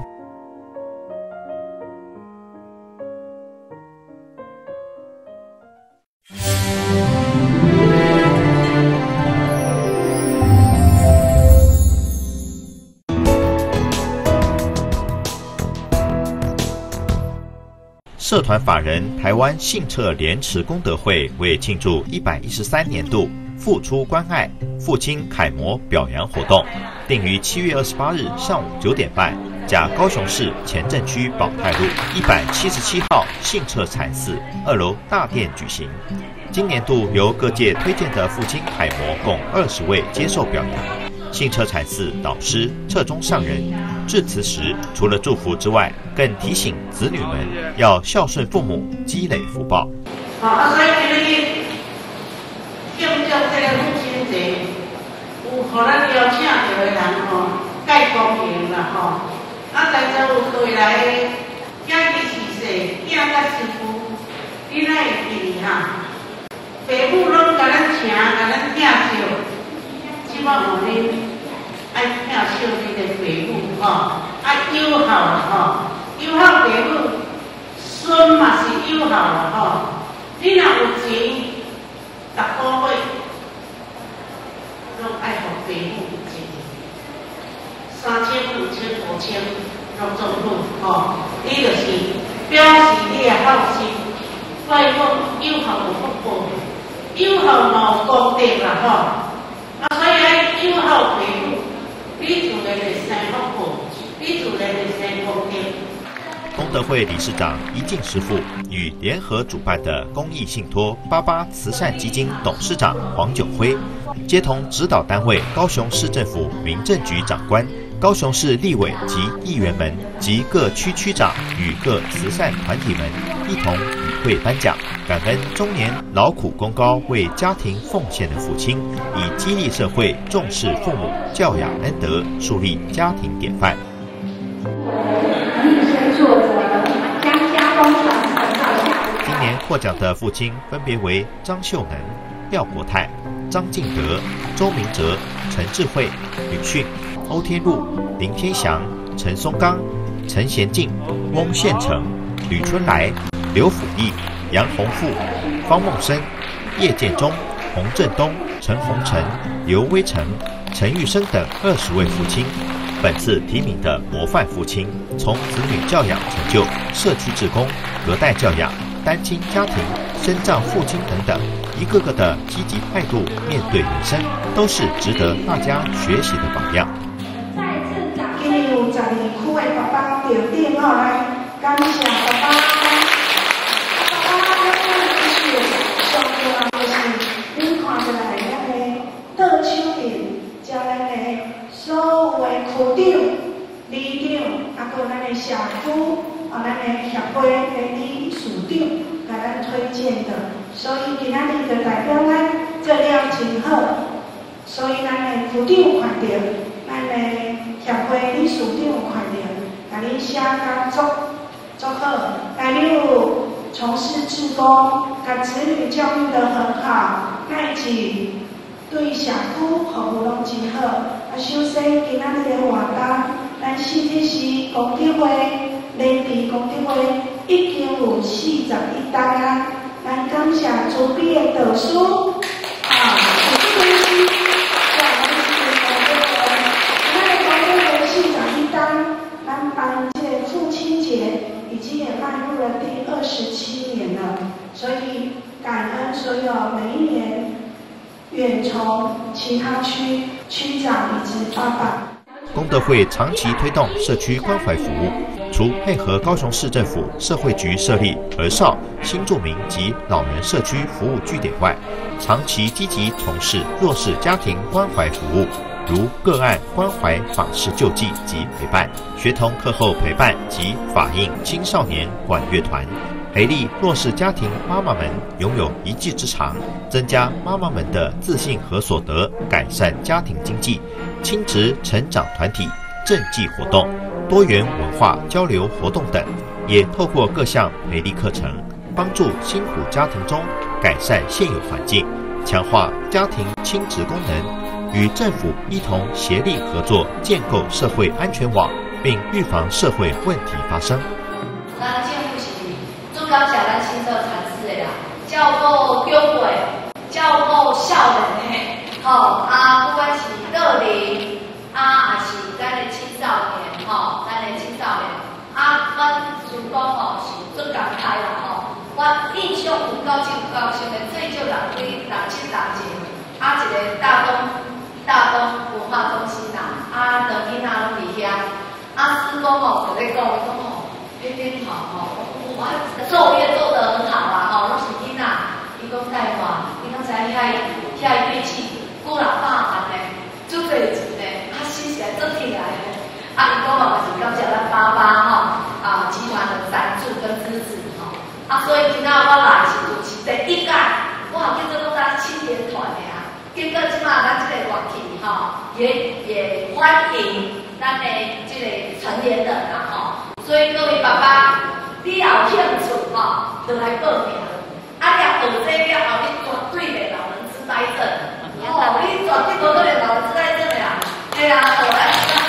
社团法人台湾信彻莲池功德会为庆祝113年度付出关爱父亲楷模表扬活动，定于7月28日上午9点半，甲高雄市前镇区宝泰路177号信彻禅寺2楼大殿举行。今年度由各界推荐的父亲楷模共20位接受表扬。信彻禅寺导师彻中上人致辞时，除了祝福之外，更提醒子女们要孝顺父母，积累福报。 所以庆祝这个父亲节，有互咱邀请到的人介公平啦在座有回来的囝儿逝世，囝甲媳妇，你哪会记父母拢甲咱请，甲咱疼惜，即摆有恁爱疼惜你的父母友好啦友好父母，孙嘛是友好啦你若有钱。10个月，拢爱互父母钱，3000、5000、5000，拢总好你就是表示你的孝心。所以讲有孝无福报，有孝无功德啦所以爱有孝父母，你自然会生福报，你自然会生功德。 功德会理事长一静师父与联合主办的公益信托88慈善基金董事长黄炯辉，接同指导单位高雄市政府民政局长官、高雄市立委及议员们及各区区长与各慈善团体们一同与会颁奖，感恩中年劳苦功高为家庭奉献的父亲，以激励社会重视父母教养恩德，树立家庭典范。今年获奖的父亲分别为张秀能、廖国泰、张敬德、周明哲、陈智慧、吕训、欧天禄、林天祥、陈松刚、陈贤进、翁宪成、吕春来、刘辅义、杨洪富、方梦生、叶建中、洪振东、陈宏成、刘威成、陈玉生等20位父亲。本次提名的模范父亲，从子女教养成就、社区志工、隔代教养、单亲家庭、身障父亲等等，一个个的积极态度面对人生，都是值得大家学习的榜样。 今年有12区的爸爸到顶来感谢爸爸。 会的理事长给咱推荐的，所以今仔日就代表咱做了真好，所以咱的副长看到，咱的协会理事长看到，甲你写甲做好，甲你有从事志工，甲子女教育得很好，乃至对社区服务拢真好。啊，首先今仔日的活动，咱甚至是公益会、内地公益会已经有41单啊，咱感谢主编的导师啊，有这个是让我们是公益会41单，咱办这个父亲节已经也迈入了第27年了，所以感恩所有每一年远从其他区区长以及爸爸。 功德会长期推动社区关怀服务，除配合高雄市政府社会局设立儿少、新住民及老人社区服务据点外，长期积极从事弱势家庭关怀服务，如个案关怀访视救济及陪伴、学童课后陪伴及法印青少年管乐团，培力弱势家庭妈妈们拥有一技之长，增加妈妈们的自信和所得，改善家庭经济、亲职成长团体、政绩活动、多元文化交流活动等，也透过各项培力课程，帮助辛苦家庭中改善现有环境，强化家庭亲职功能，与政府一同协力合作，建构社会安全网，并预防社会问题发生。 最感谢咱新社产师的啦，照顾长辈，照顾少年的，不管是个人，还是咱的青少年，咱的青少年，阮主讲是做工开啦，我印象有够深的，最少6、7、6前，一个大东文化中心啦，两囡仔拢伫遐，师公就咧讲，迄我作业做得很好啦，拢是囡仔，伊讲带我，伊讲在遐乐器，古老大汉嘞，足侪钱嘞，新起来做起来嘞，伊讲嘛是感谢咱爸爸集团的赞助跟支持所以今仔我来是第1届，我叫做咱青年团的结果即马咱这个乐器也欢迎咱的这个成年人啦所以各位爸爸。你有兴趣就来报名。了学这了后，你绝对袂老人痴呆症。你绝对无可能老人痴呆症的啦。对啊，学来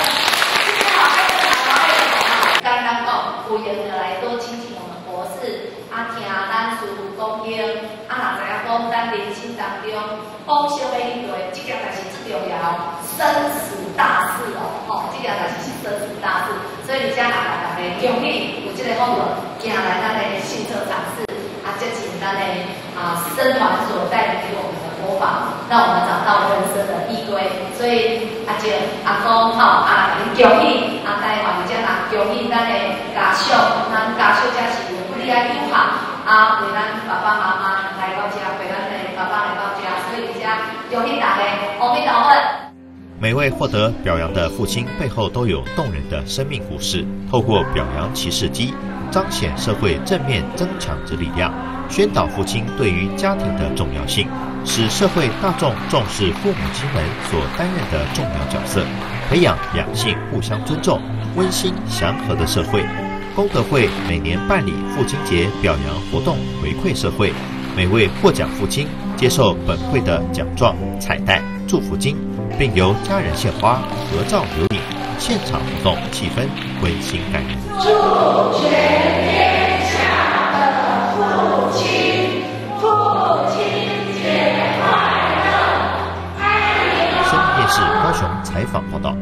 刚刚讲，有缘的来多亲近我们博士，听咱师父讲经，若知影讲咱人生当中丰盛的迄个，这件代志最重要，生死大事这件代志是生死大事，所以你家大家恭喜有这个福分，行来咱的新社尝试，这是咱的僧团所带领给我们的佛法，让我们找到人生的依归。所以舅、阿公恭喜台湾这恭喜咱的家属，咱家属才是不离爱友好为咱爸爸妈妈来到这，为咱的爸爸来到这，所以这恭喜大家，阿弥陀佛。 每位获得表扬的父亲背后都有动人的生命故事，透过表扬其事迹，彰显社会正面增强之力量，宣导父亲对于家庭的重要性，使社会大众重视父母亲们所担任的重要角色，培养两性互相尊重、温馨祥和的社会。功德会每年办理父亲节表扬活动，回馈社会。每位获奖父亲接受本会的奖状、彩带、祝福金，并由家人献花、合照留影，现场活动气氛温馨感人。 祝全天下的父亲，父亲节快乐！ 生命电视高雄采访报道。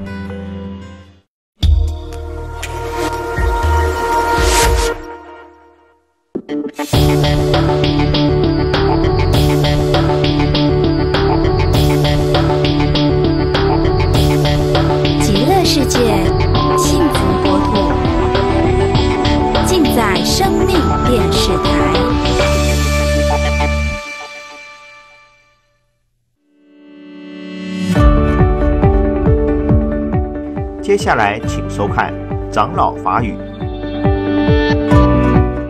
极乐世界，幸福国土，尽在生命电视台。 接下来请收看长老法语。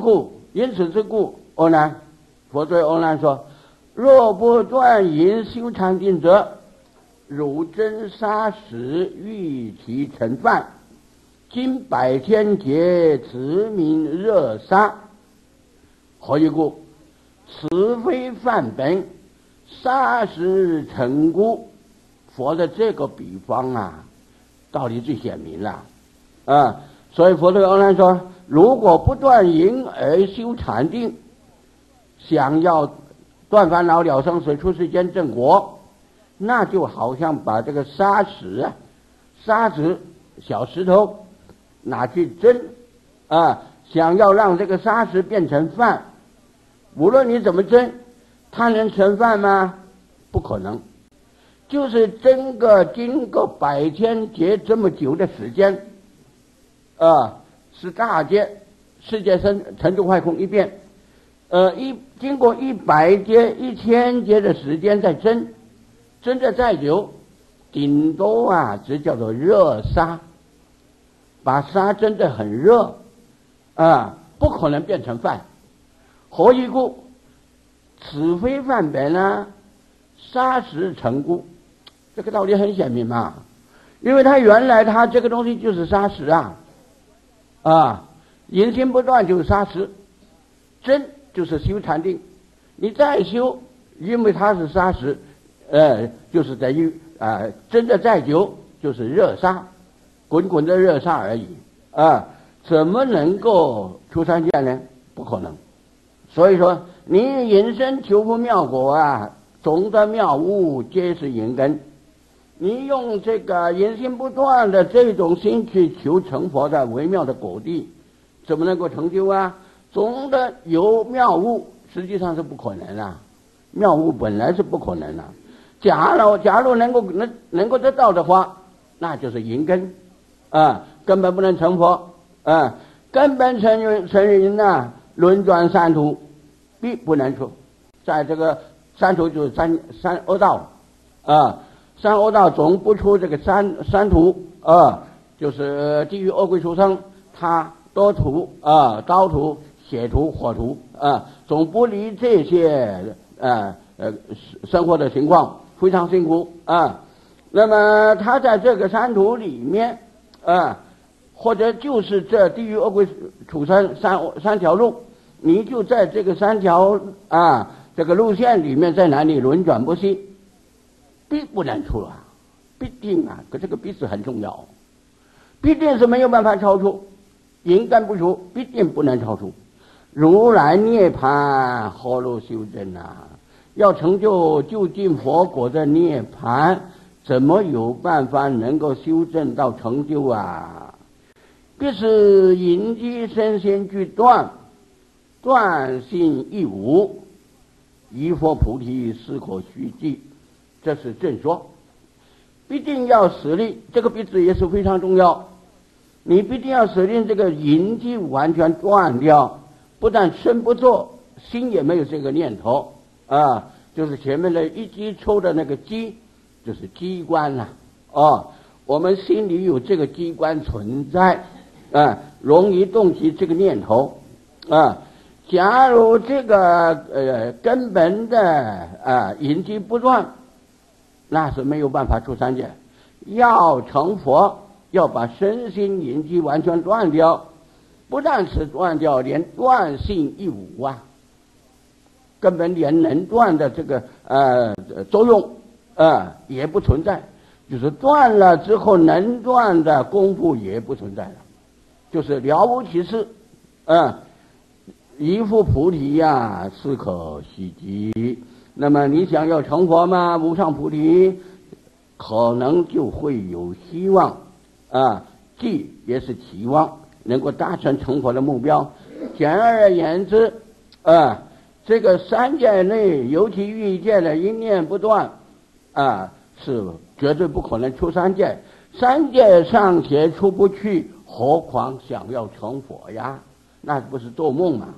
故，因此之故，阿难，佛对阿难说：若不断淫修禅定者，汝真杀时欲其成犯，今百千劫，此名热杀。何以故？此非犯本，杀时成故。佛的这个比方啊，道理最显明了啊。所以佛对阿难说，如果不断淫而修禅定，想要断烦恼了生死出世间正果，那就好像把这个沙石小石头拿去蒸啊，想要让这个沙石变成饭，无论你怎么蒸，它能成饭吗？不可能。就是经过百千劫这么久的时间是大劫，世界成就坏空一遍，经过100劫、1000劫的时间在蒸的再久，顶多只叫做热沙，把沙蒸得很热不可能变成饭。何以故？此非饭本沙时成故。这个道理很显明嘛，因为它原来它这个东西就是沙石淫心不断就是沙石，真就是修禅定，你再修，因为它是沙石，就是等于真的再久就是热沙，滚滚的热沙而已怎么能够出三界呢？不可能。所以说，你引申求不妙果种的妙物皆是淫根。你用这个淫心不断的这种心去求成佛的微妙的果地，怎么能够成就总的有妙物，实际上是不可能妙物本来是不可能假如能够得到的话，那就是淫根根本不能成佛根本成人轮转三途必不能出。在这个三途就是三恶道三恶道总不出这个三途就是地狱恶鬼畜生，他多途高途血途火途总不离这些生活的情况，非常辛苦那么他在这个三途里面或者就是这地狱恶鬼畜生三条路，你就在这个三条这个路线里面在哪里轮转不息，必不能出必定可这个必是很重要，必定是没有办法超出，淫根不出，必定不能超出。如来涅槃何如修正要成就究竟佛果的涅槃，怎么有办法能够修正到成就必是淫机身心俱断，断性亦无，依佛菩提是可须记。这是正说，必定要使令，这个必字也是非常重要。你必定要使令这个淫机完全断掉，不但身不作，心也没有这个念头就是前面的一机抽的那个机，就是机关我们心里有这个机关存在容易动起这个念头假如这个根本的淫机不断，那是没有办法出三界。要成佛，要把身心淫机完全断掉，不但是断掉，连断性亦无根本连能断的这个作用也不存在，就是断了之后能断的功夫也不存在了，就是了无其事一副菩提是可须记。那么你想要成佛吗？无上菩提可能就会有希望即也是期望能够达成成佛的目标。简而言之这个三界内，尤其欲界的因念不断是绝对不可能出三界。三界尚且出不去，何况想要成佛那不是做梦吗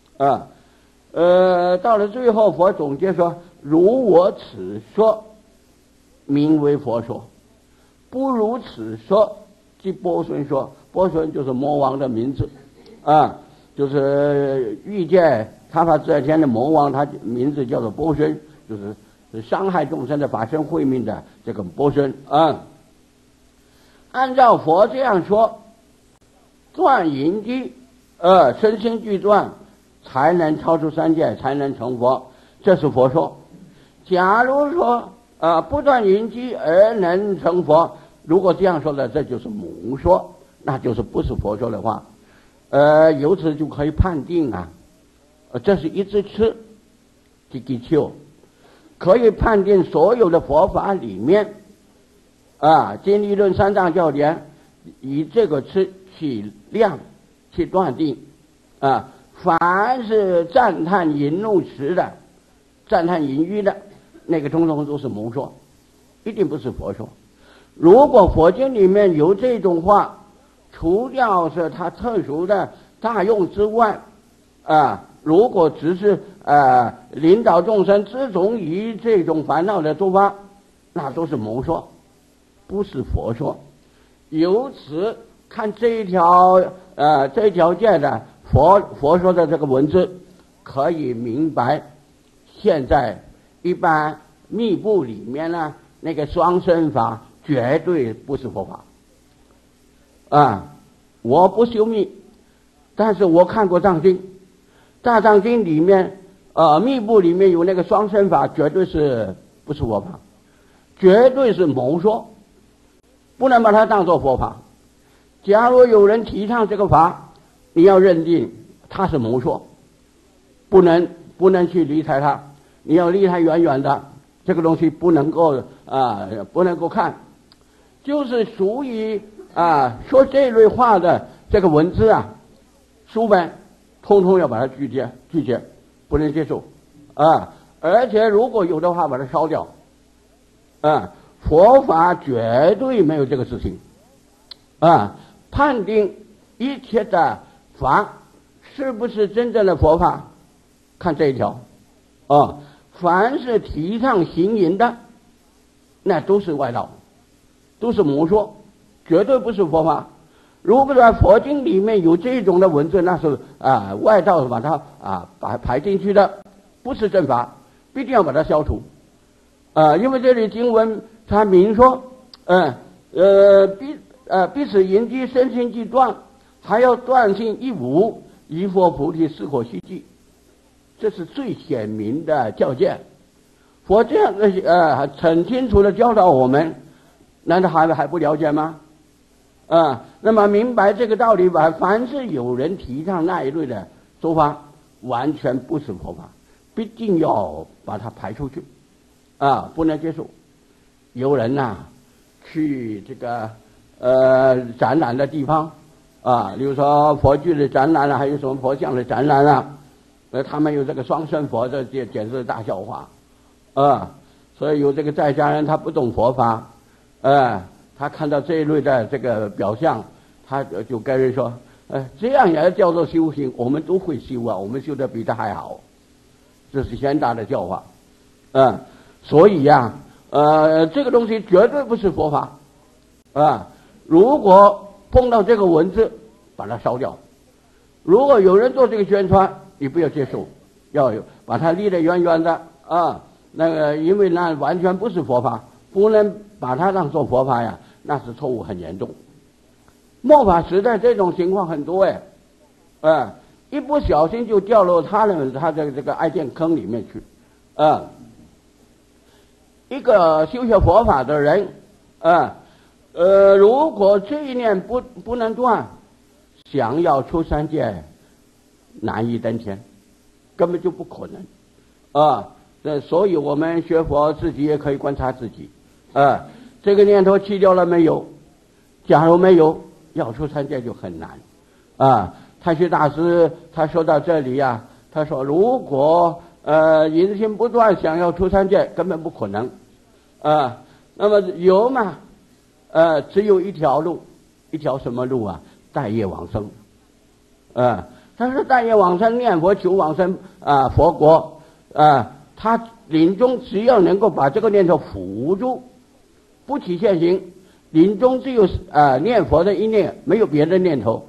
到了最后，佛总结说：如我此说，名为佛说；不如此说，即波孙说。波孙就是魔王的名字就是遇见他发这天的魔王，他名字叫做波孙，就是伤害众生的法身慧命的这个波孙啊。按照佛这样说，断淫机，身心俱断，才能超出三界，才能成佛，这是佛说。假如说不断淫机而能成佛，如果这样说的，这就是蒙说，那就是不是佛说的话。由此就可以判定啊，这是一支持这个球，可以判定所有的佛法里面经理论三藏教典以这个词起量去断定凡是赞叹淫怒词的、赞叹淫欲的，那个通通都是蒙说，一定不是佛说。如果佛经里面有这种话，除掉是它特殊的大用之外，如果只是领导众生自从于这种烦恼的出发，那都是蒙说，不是佛说。由此看这一条界的佛说的这个文字，可以明白现在一般密部里面呢，那个双生法绝对不是佛法。我不修密，但是我看过藏经，大藏经里面密部里面有那个双生法，绝对是不是佛法，绝对是蒙说，不能把它当作佛法。假如有人提倡这个法，你要认定他是蒙说，不能去离开他，你要离他远远的，这个东西不能够看，就是属于说这类话的这个文字书本通通要把它拒绝，不能接受而且如果有的话把它烧掉佛法绝对没有这个事情判定一切的法是不是真正的佛法，看这一条凡是提倡行淫的，那都是外道，都是魔说，绝对不是佛法。如果在佛经里面有这种的文字，那是外道把它排进去的，不是正法，必定要把它消除因为这里经文它明说必使淫机身心俱断，还要断性一无，一佛菩提是可须记，这是最显明的教诫。佛这样很清楚的教导我们，难道还不了解吗？那么明白这个道理吧，凡是有人提倡那一类的说法，完全不是佛法，必定要把它排出去不能接受。有人去这个展览的地方比如说佛具的展览还有什么佛像的展览他们有这个双生佛，这简直是大笑话所以有这个在家人他不懂佛法他看到这一类的这个表象，他就跟人说这样也叫做修行，我们都会修我们修的比他还好，这是先大的教化所以这个东西绝对不是佛法如果碰到这个文字，把它烧掉。如果有人做这个宣传，你不要接受，要把它离得远远的那个，因为那完全不是佛法，不能把它当做佛法那是错误很严重。末法时代这种情况很多一不小心就掉落他的这个爱见坑里面去一个修学佛法的人如果这一念不能断，想要出三界难以登天，根本就不可能所以我们学佛自己也可以观察自己这个念头去掉了没有？假如没有，要出三界就很难太虚大师他说到这里他说如果淫心不断想要出三界根本不可能那么有嘛只有一条路，一条什么路带业往生他说带业往生念佛求往生佛国他临终只要能够把这个念头扶住，不起现行，临终只有念佛的一念，没有别的念头，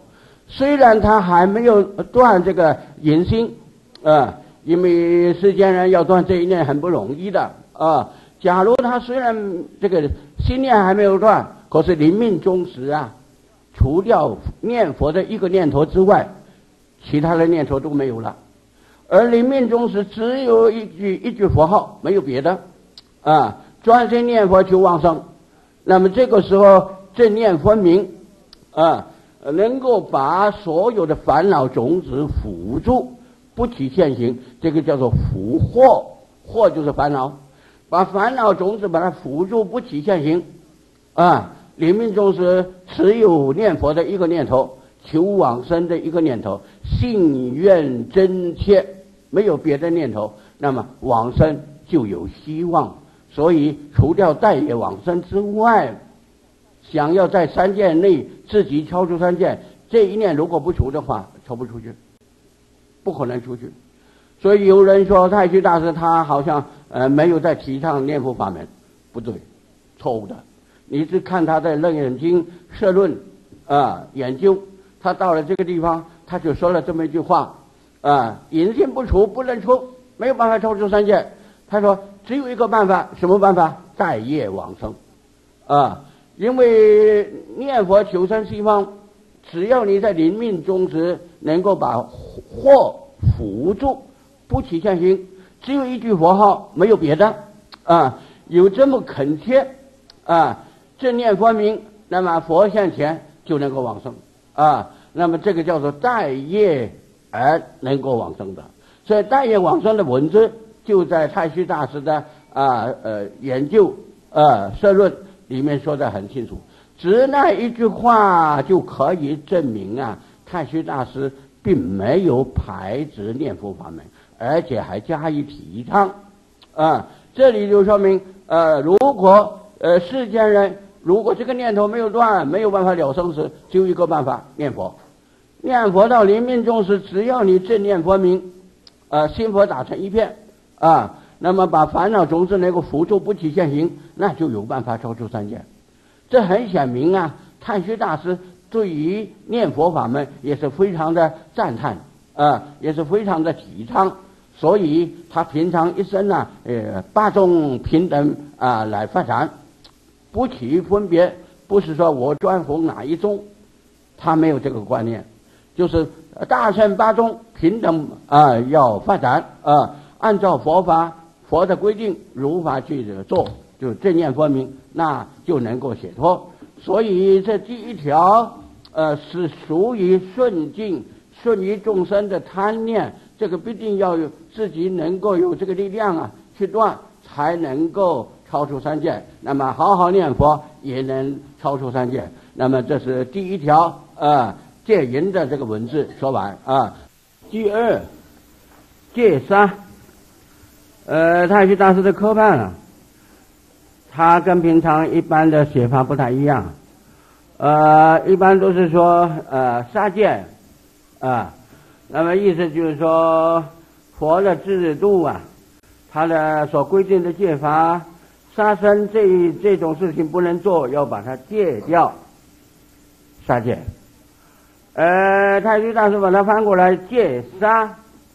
虽然他还没有断这个淫心，因为世间人要断这一念很不容易的啊。假如他虽然这个心念还没有断，可是临命终时啊，除掉念佛的一个念头之外，其他的念头都没有了。而临命终时只有一句佛号，没有别的啊，专心念佛求往生。那么这个时候正念分明啊，能够把所有的烦恼种子辅助不起现行，这个叫做辅惑，惑就是烦恼，把烦恼种子把它辅助不起现行啊。临命终时只有念佛的一个念头，求往生的一个念头，信愿真切，没有别的念头，那么往生就有希望。所以除掉带业往生之外，想要在三界内自己超出三界，这一念如果不除的话，超不出去，不可能出去。所以有人说太虚大师他好像没有在提倡念佛法门，不对，错误的。你只看他在《楞严经》社论研究，他到了这个地方，他就说了这么一句话淫心不除，不能出，没有办法超出三界。他说只有一个办法，什么办法？带业往生因为念佛求生西方，只要你在临命终时能够把惑辅助不起现行，只有一句佛号，没有别的有这么恳切正念分明，那么佛现前就能够往生那么这个叫做带业而能够往生的。所以带业往生的文字就在太虚大师的研究社论里面说得很清楚，只那一句话就可以证明太虚大师并没有排斥念佛法门，而且还加以提倡这里就说明如果世间人如果这个念头没有断，没有办法了生死，只有一个办法，念佛。念佛到临命终时，只要你正念佛明心佛打成一片那么把烦恼种子能够辅助不起现行，那就有办法超出三界。这很显明太虚大师对于念佛法门也是非常的赞叹也是非常的提倡。所以他平常一生八众平等来发展，不起分别，不是说我专弘哪一宗，他没有这个观念，就是大乘八宗平等要发展按照佛法佛的规定如法去做，就正念分明，那就能够解脱。所以这第一条是属于顺境，顺于众生的贪念，这个必定要有自己能够有这个力量去断，才能够超出三界。那么好好念佛也能超出三界。那么这是第一条戒淫的这个文字说完第二，戒杀。太虚大师的科判他跟平常一般的写法不太一样一般都是说杀戒那么意思就是说佛的制度他的所规定的戒法，杀生这种事情不能做，要把它戒掉，杀戒。太虚大师把它翻过来，戒杀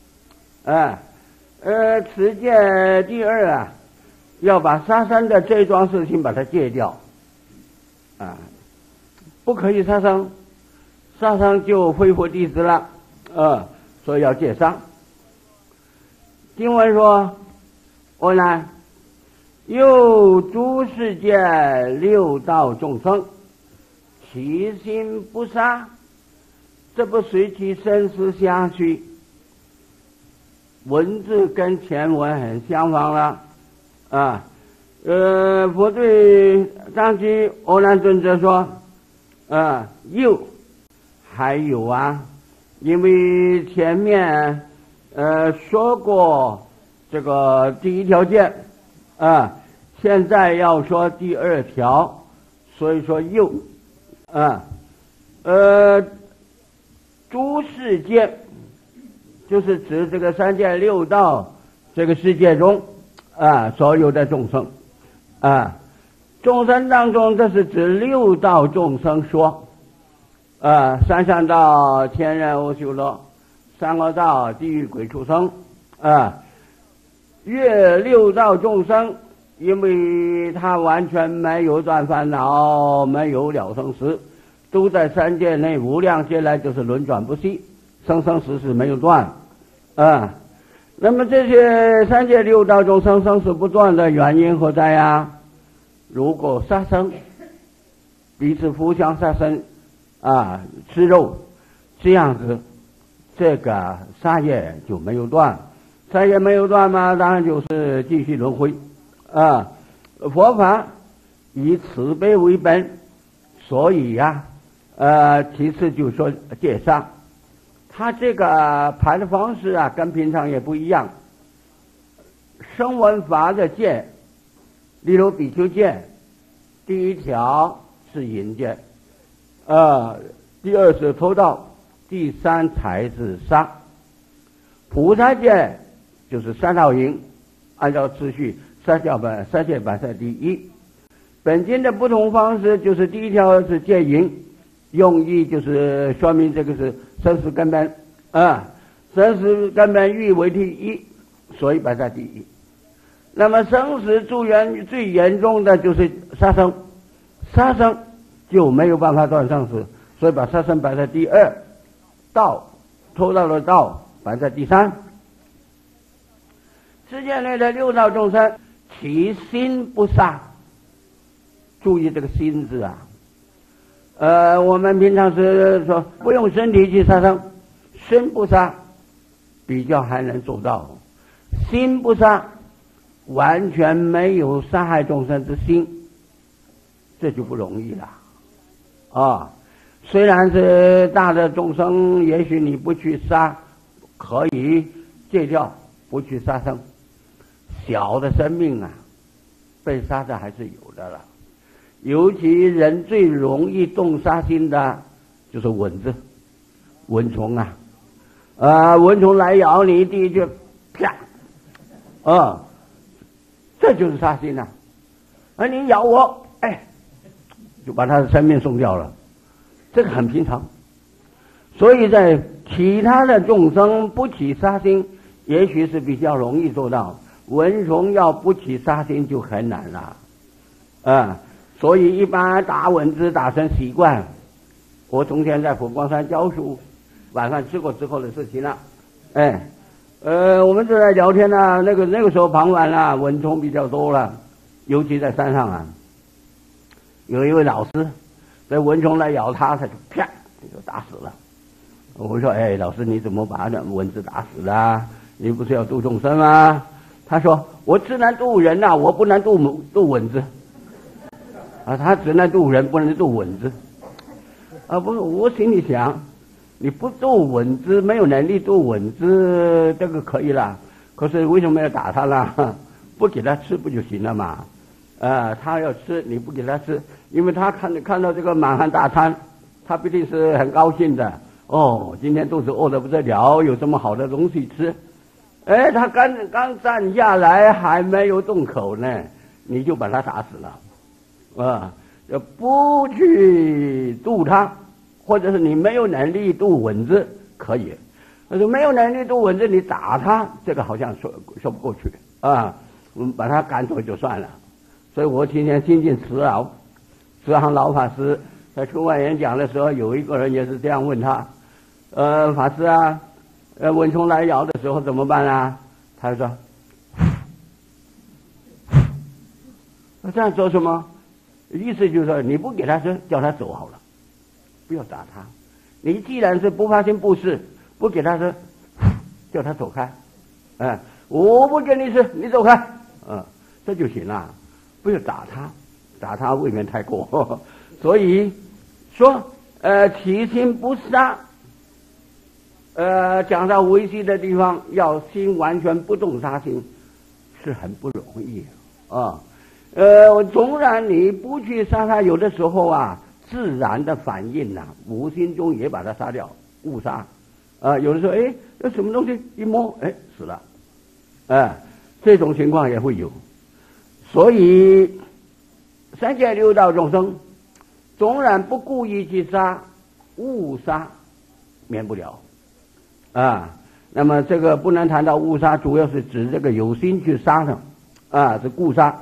持戒第二要把杀生的这桩事情把它戒掉不可以杀生，杀生就非佛弟子了所以要戒杀。经文说我呢又诸世界六道众生其心不杀，这不随其生死下去，文字跟前文很相仿了佛对当机阿难尊者说又还有因为前面说过这个第一条戒现在要说第二条，所以说又诸世界就是指这个三界六道这个世界中所有的众生众生当中，这是指六道众生说三善道天人阿修罗，三恶道地狱鬼畜生，越六道众生，因为他完全没有断烦恼，没有了生死，都在三界内无量劫来就是轮转不息，生生死死没有断，那么这些三界六道众生生死不断的原因何在呀？如果杀生，彼此互相杀生吃肉，这样子，这个杀业就没有断，杀业没有断嘛，当然就是继续轮回。佛法以慈悲为本，所以其次就说戒杀，他这个排的方式跟平常也不一样。声闻法的戒，例如比丘戒，第一条是淫戒，第二是偷盗，第三才是杀。菩萨戒就是三道营，按照次序三戒本赛第一。本经的不同方式就是第一条是戒淫，用意就是说明这个是生死根本，生死根本欲为第一，所以摆在第一。那么生死助缘最严重的就是杀生，杀生就没有办法断生死，所以把杀生摆在第二，偷盗的盗摆在第三。世界内的六道众生，其心不杀，注意这个心字我们平常是说不用身体去杀生，身不杀比较还能做到，心不杀完全没有杀害众生之心，这就不容易了虽然是大的众生，也许你不去杀，可以戒掉不去杀生，小的生命被杀的还是有的了。尤其人最容易动杀心的就是蚊虫蚊虫来咬你，第一句啪这就是杀心而你咬我就把他的生命送掉了，这个很平常。所以在其他的众生不起杀心，也许是比较容易做到，蚊虫要不起杀心就很难了所以一般打蚊子打成习惯。我从前在佛光山教书，晚上吃过之后的事情了我们正在聊天那个时候傍晚蚊虫比较多了，尤其在山上有一位老师，这蚊虫来咬他就啪就打死了。我说老师，你怎么把蚊子打死的？你不是要度众生吗？他说我只能度人我不能度蚊子他只能度人，不能度蚊子不是，我心里想，你不度蚊子，没有能力度蚊子，这个可以了，可是为什么要打他呢？不给他吃不就行了嘛他要吃你不给他吃，因为他看到这个满汉大餐，他必定是很高兴的今天肚子饿得不得了，有这么好的东西吃他刚站下来还没有动口呢，你就把他打死了不去度他，或者是你没有能力度蚊子可以，但是没有能力度蚊子你打他，这个好像说不过去我们把他赶走就算了。所以我今天亲近慈航老法师在春晚演讲的时候，有一个人也是这样问他法师蚊虫来咬的时候怎么办他就说这样做什么？意思就是说你不给他吃，叫他走好了，不要打他。你既然是不发心布施，不给他吃，叫他走开我不给你吃，你走开这就行了，不要打他未免太过所以说起心不杀讲到维系的地方，要心完全不动杀心是很不容易纵然你不去杀他，有的时候自然的反应无心中也把他杀掉，误杀有的时候有什么东西一摸死了这种情况也会有。所以三界六道众生纵然不故意去杀， 误杀免不了啊。那么这个不能谈到误杀，主要是指这个有心去杀的啊，是故杀。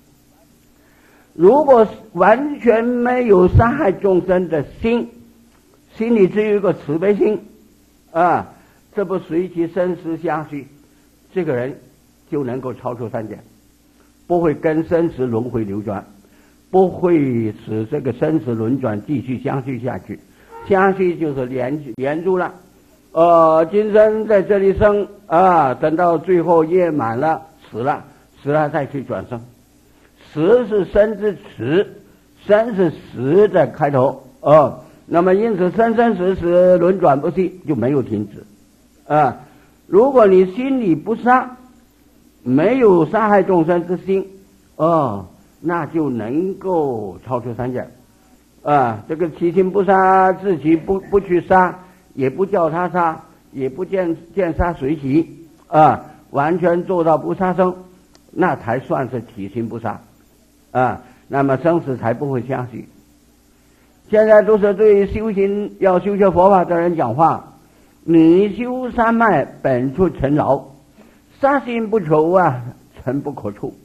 如果完全没有杀害众生的心，心里只有一个慈悲心啊，这不随其生死相续，这个人就能够超出三界，不会跟生死轮回流转，不会使这个生死轮转继续相续下去。相续就是连住了，今生在这里生啊，等到最后业满了，死了再去转生。死是生之始，生是死的开头那么因此生生死死轮转不息，就没有停止如果你心里不杀，没有杀害众生之心那就能够超出三界这个其心不杀，自己不去杀，也不叫他杀，也不见杀随喜完全做到不杀生，那才算是体心不杀那么生死才不会相续。现在都是对要修学佛法的人讲话，你修三昧本处尘劳，杀心不愁尘不可处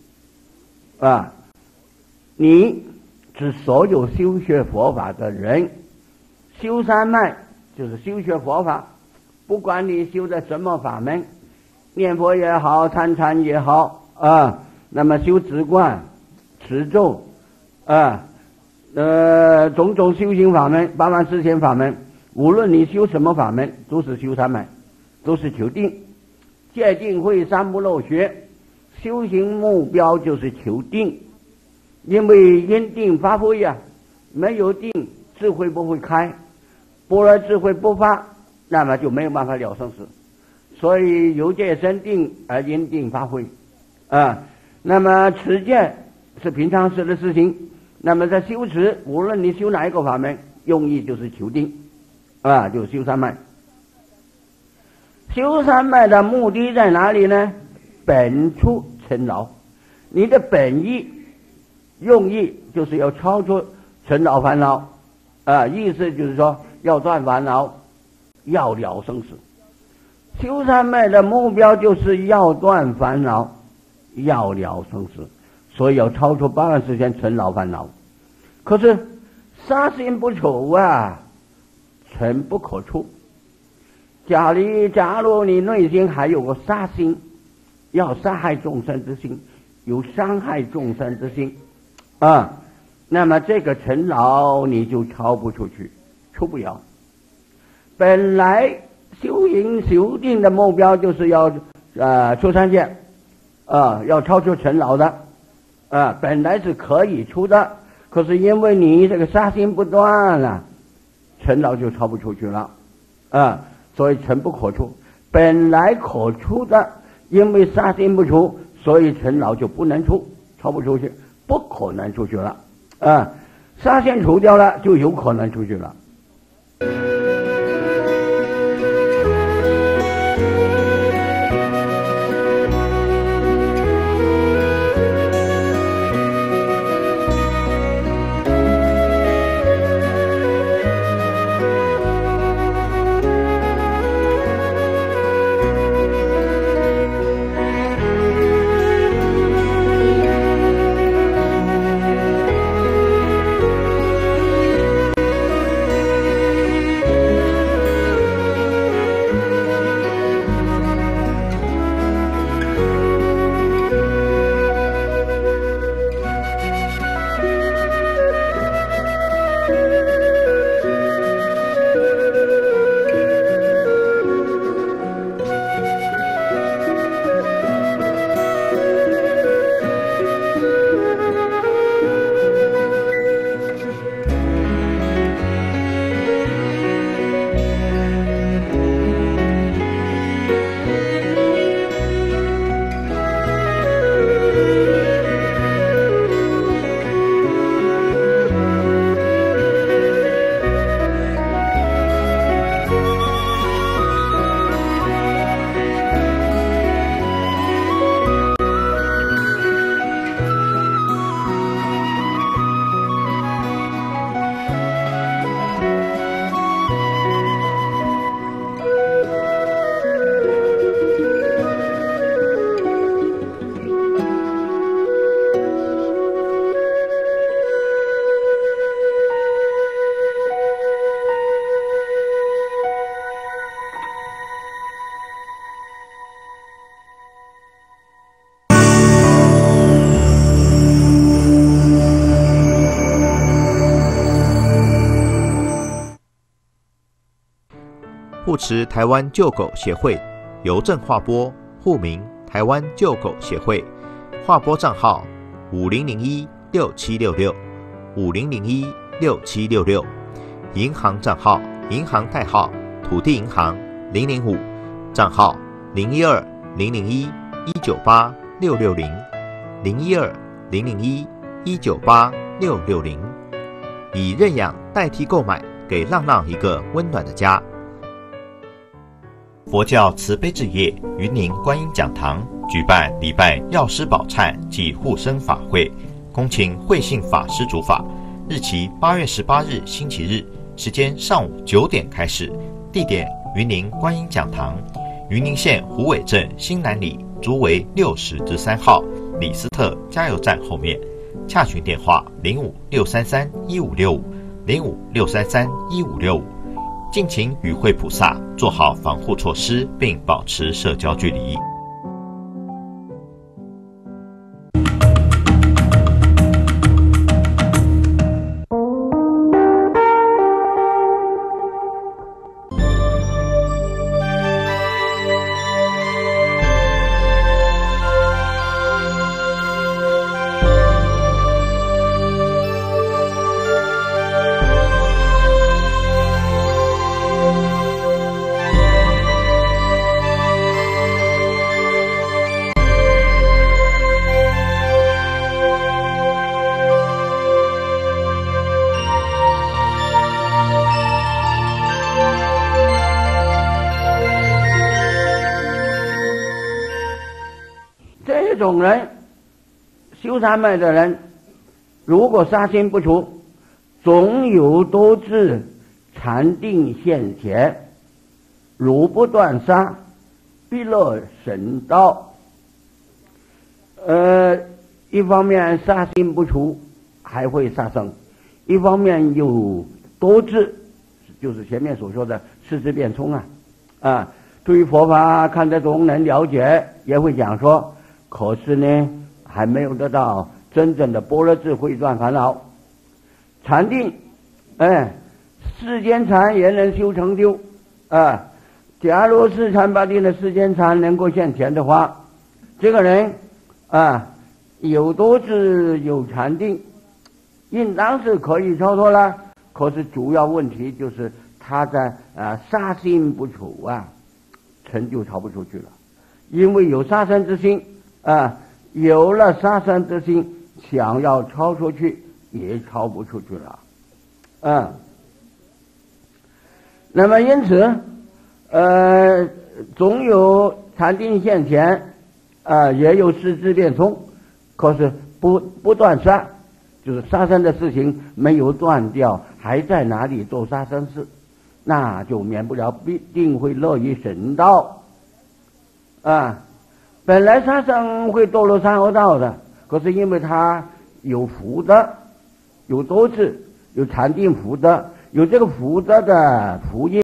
你指所有修学佛法的人，修三昧就是修学佛法，不管你修的什么法门，念佛也好，参禅也好那么修止观、持咒种种修行法门，8万4千法门，无论你修什么法门，都是修三昧，都是求定。戒定慧三不漏学，修行目标就是求定，因为因定发挥没有定智慧不会开，般若智慧不发，那么就没有办法了生死，所以由戒生定而因定发挥那么持戒是平常时的事情，那么在修持，无论你修哪一个法门，用意就是求定就是修三昧。修三昧的目的在哪里呢？本处尘劳，你的本意用意就是要超出尘劳烦恼意思就是说要断烦恼，要了生死。修三昧的目标就是要断烦恼，要了生死，所以要超出8万4千尘劳烦恼。可是杀心不愁尘不可处。假如你内心还有个杀心，要杀害众生之心，有伤害众生之心那么这个尘劳你就超不出去，出不了。本来修行修定的目标就是要出三界要超出尘劳的本来是可以出的，可是因为你这个杀心不断了，尘劳就超不出去了所以尘不可出。本来可出的，因为杀心不出，所以尘劳就不能出，超不出去，不可能出去了杀心除掉了，就有可能出去了。 护持台湾救狗协会邮政划拨，户名台湾救狗协会，划拨账号50016766，50016766，银行账号银行代号土地银行005，账号012-001-198-660，012-001-198-660，以认养代替购买，给浪浪一个温暖的家。佛教慈悲置业云林观音讲堂举办礼拜药师宝忏及护生法会，恭请慧信法师主法，日期8月18日星期日，时间上午9点开始，地点云林观音讲堂，云林县虎尾镇新南里竹围60-3号李斯特加油站后面，洽询电话05-633-1565，05-633-1565。敬请与会菩萨做好防护措施，并保持社交距离。 这种人，修禅门的人，如果杀心不除，总有多智禅定现前，如不断杀，必落神道。一方面杀心不除，还会杀生；一方面有多智，就是前面所说的四智变聪对于佛法看得懂，能了解，也会讲说。可是呢，还没有得到真正的般若智慧断烦恼。禅定，世间禅也能修成就假如四禅八定的世间禅能够现前的话，这个人有多智有禅定，应当是可以超脱了。可是主要问题就是他在杀心不除成就超不出去了，因为有杀生之心。有了杀生之心，想要超出去也超不出去了。那么因此总有禅定现前也有四智变聪，可是不断杀，就是杀生的事情没有断掉，还在哪里做杀生事，那就免不了必定会落于神道本来杀生会堕入三恶道的，可是因为他有福德，有多智，有禅定福德，有这个福德的福音，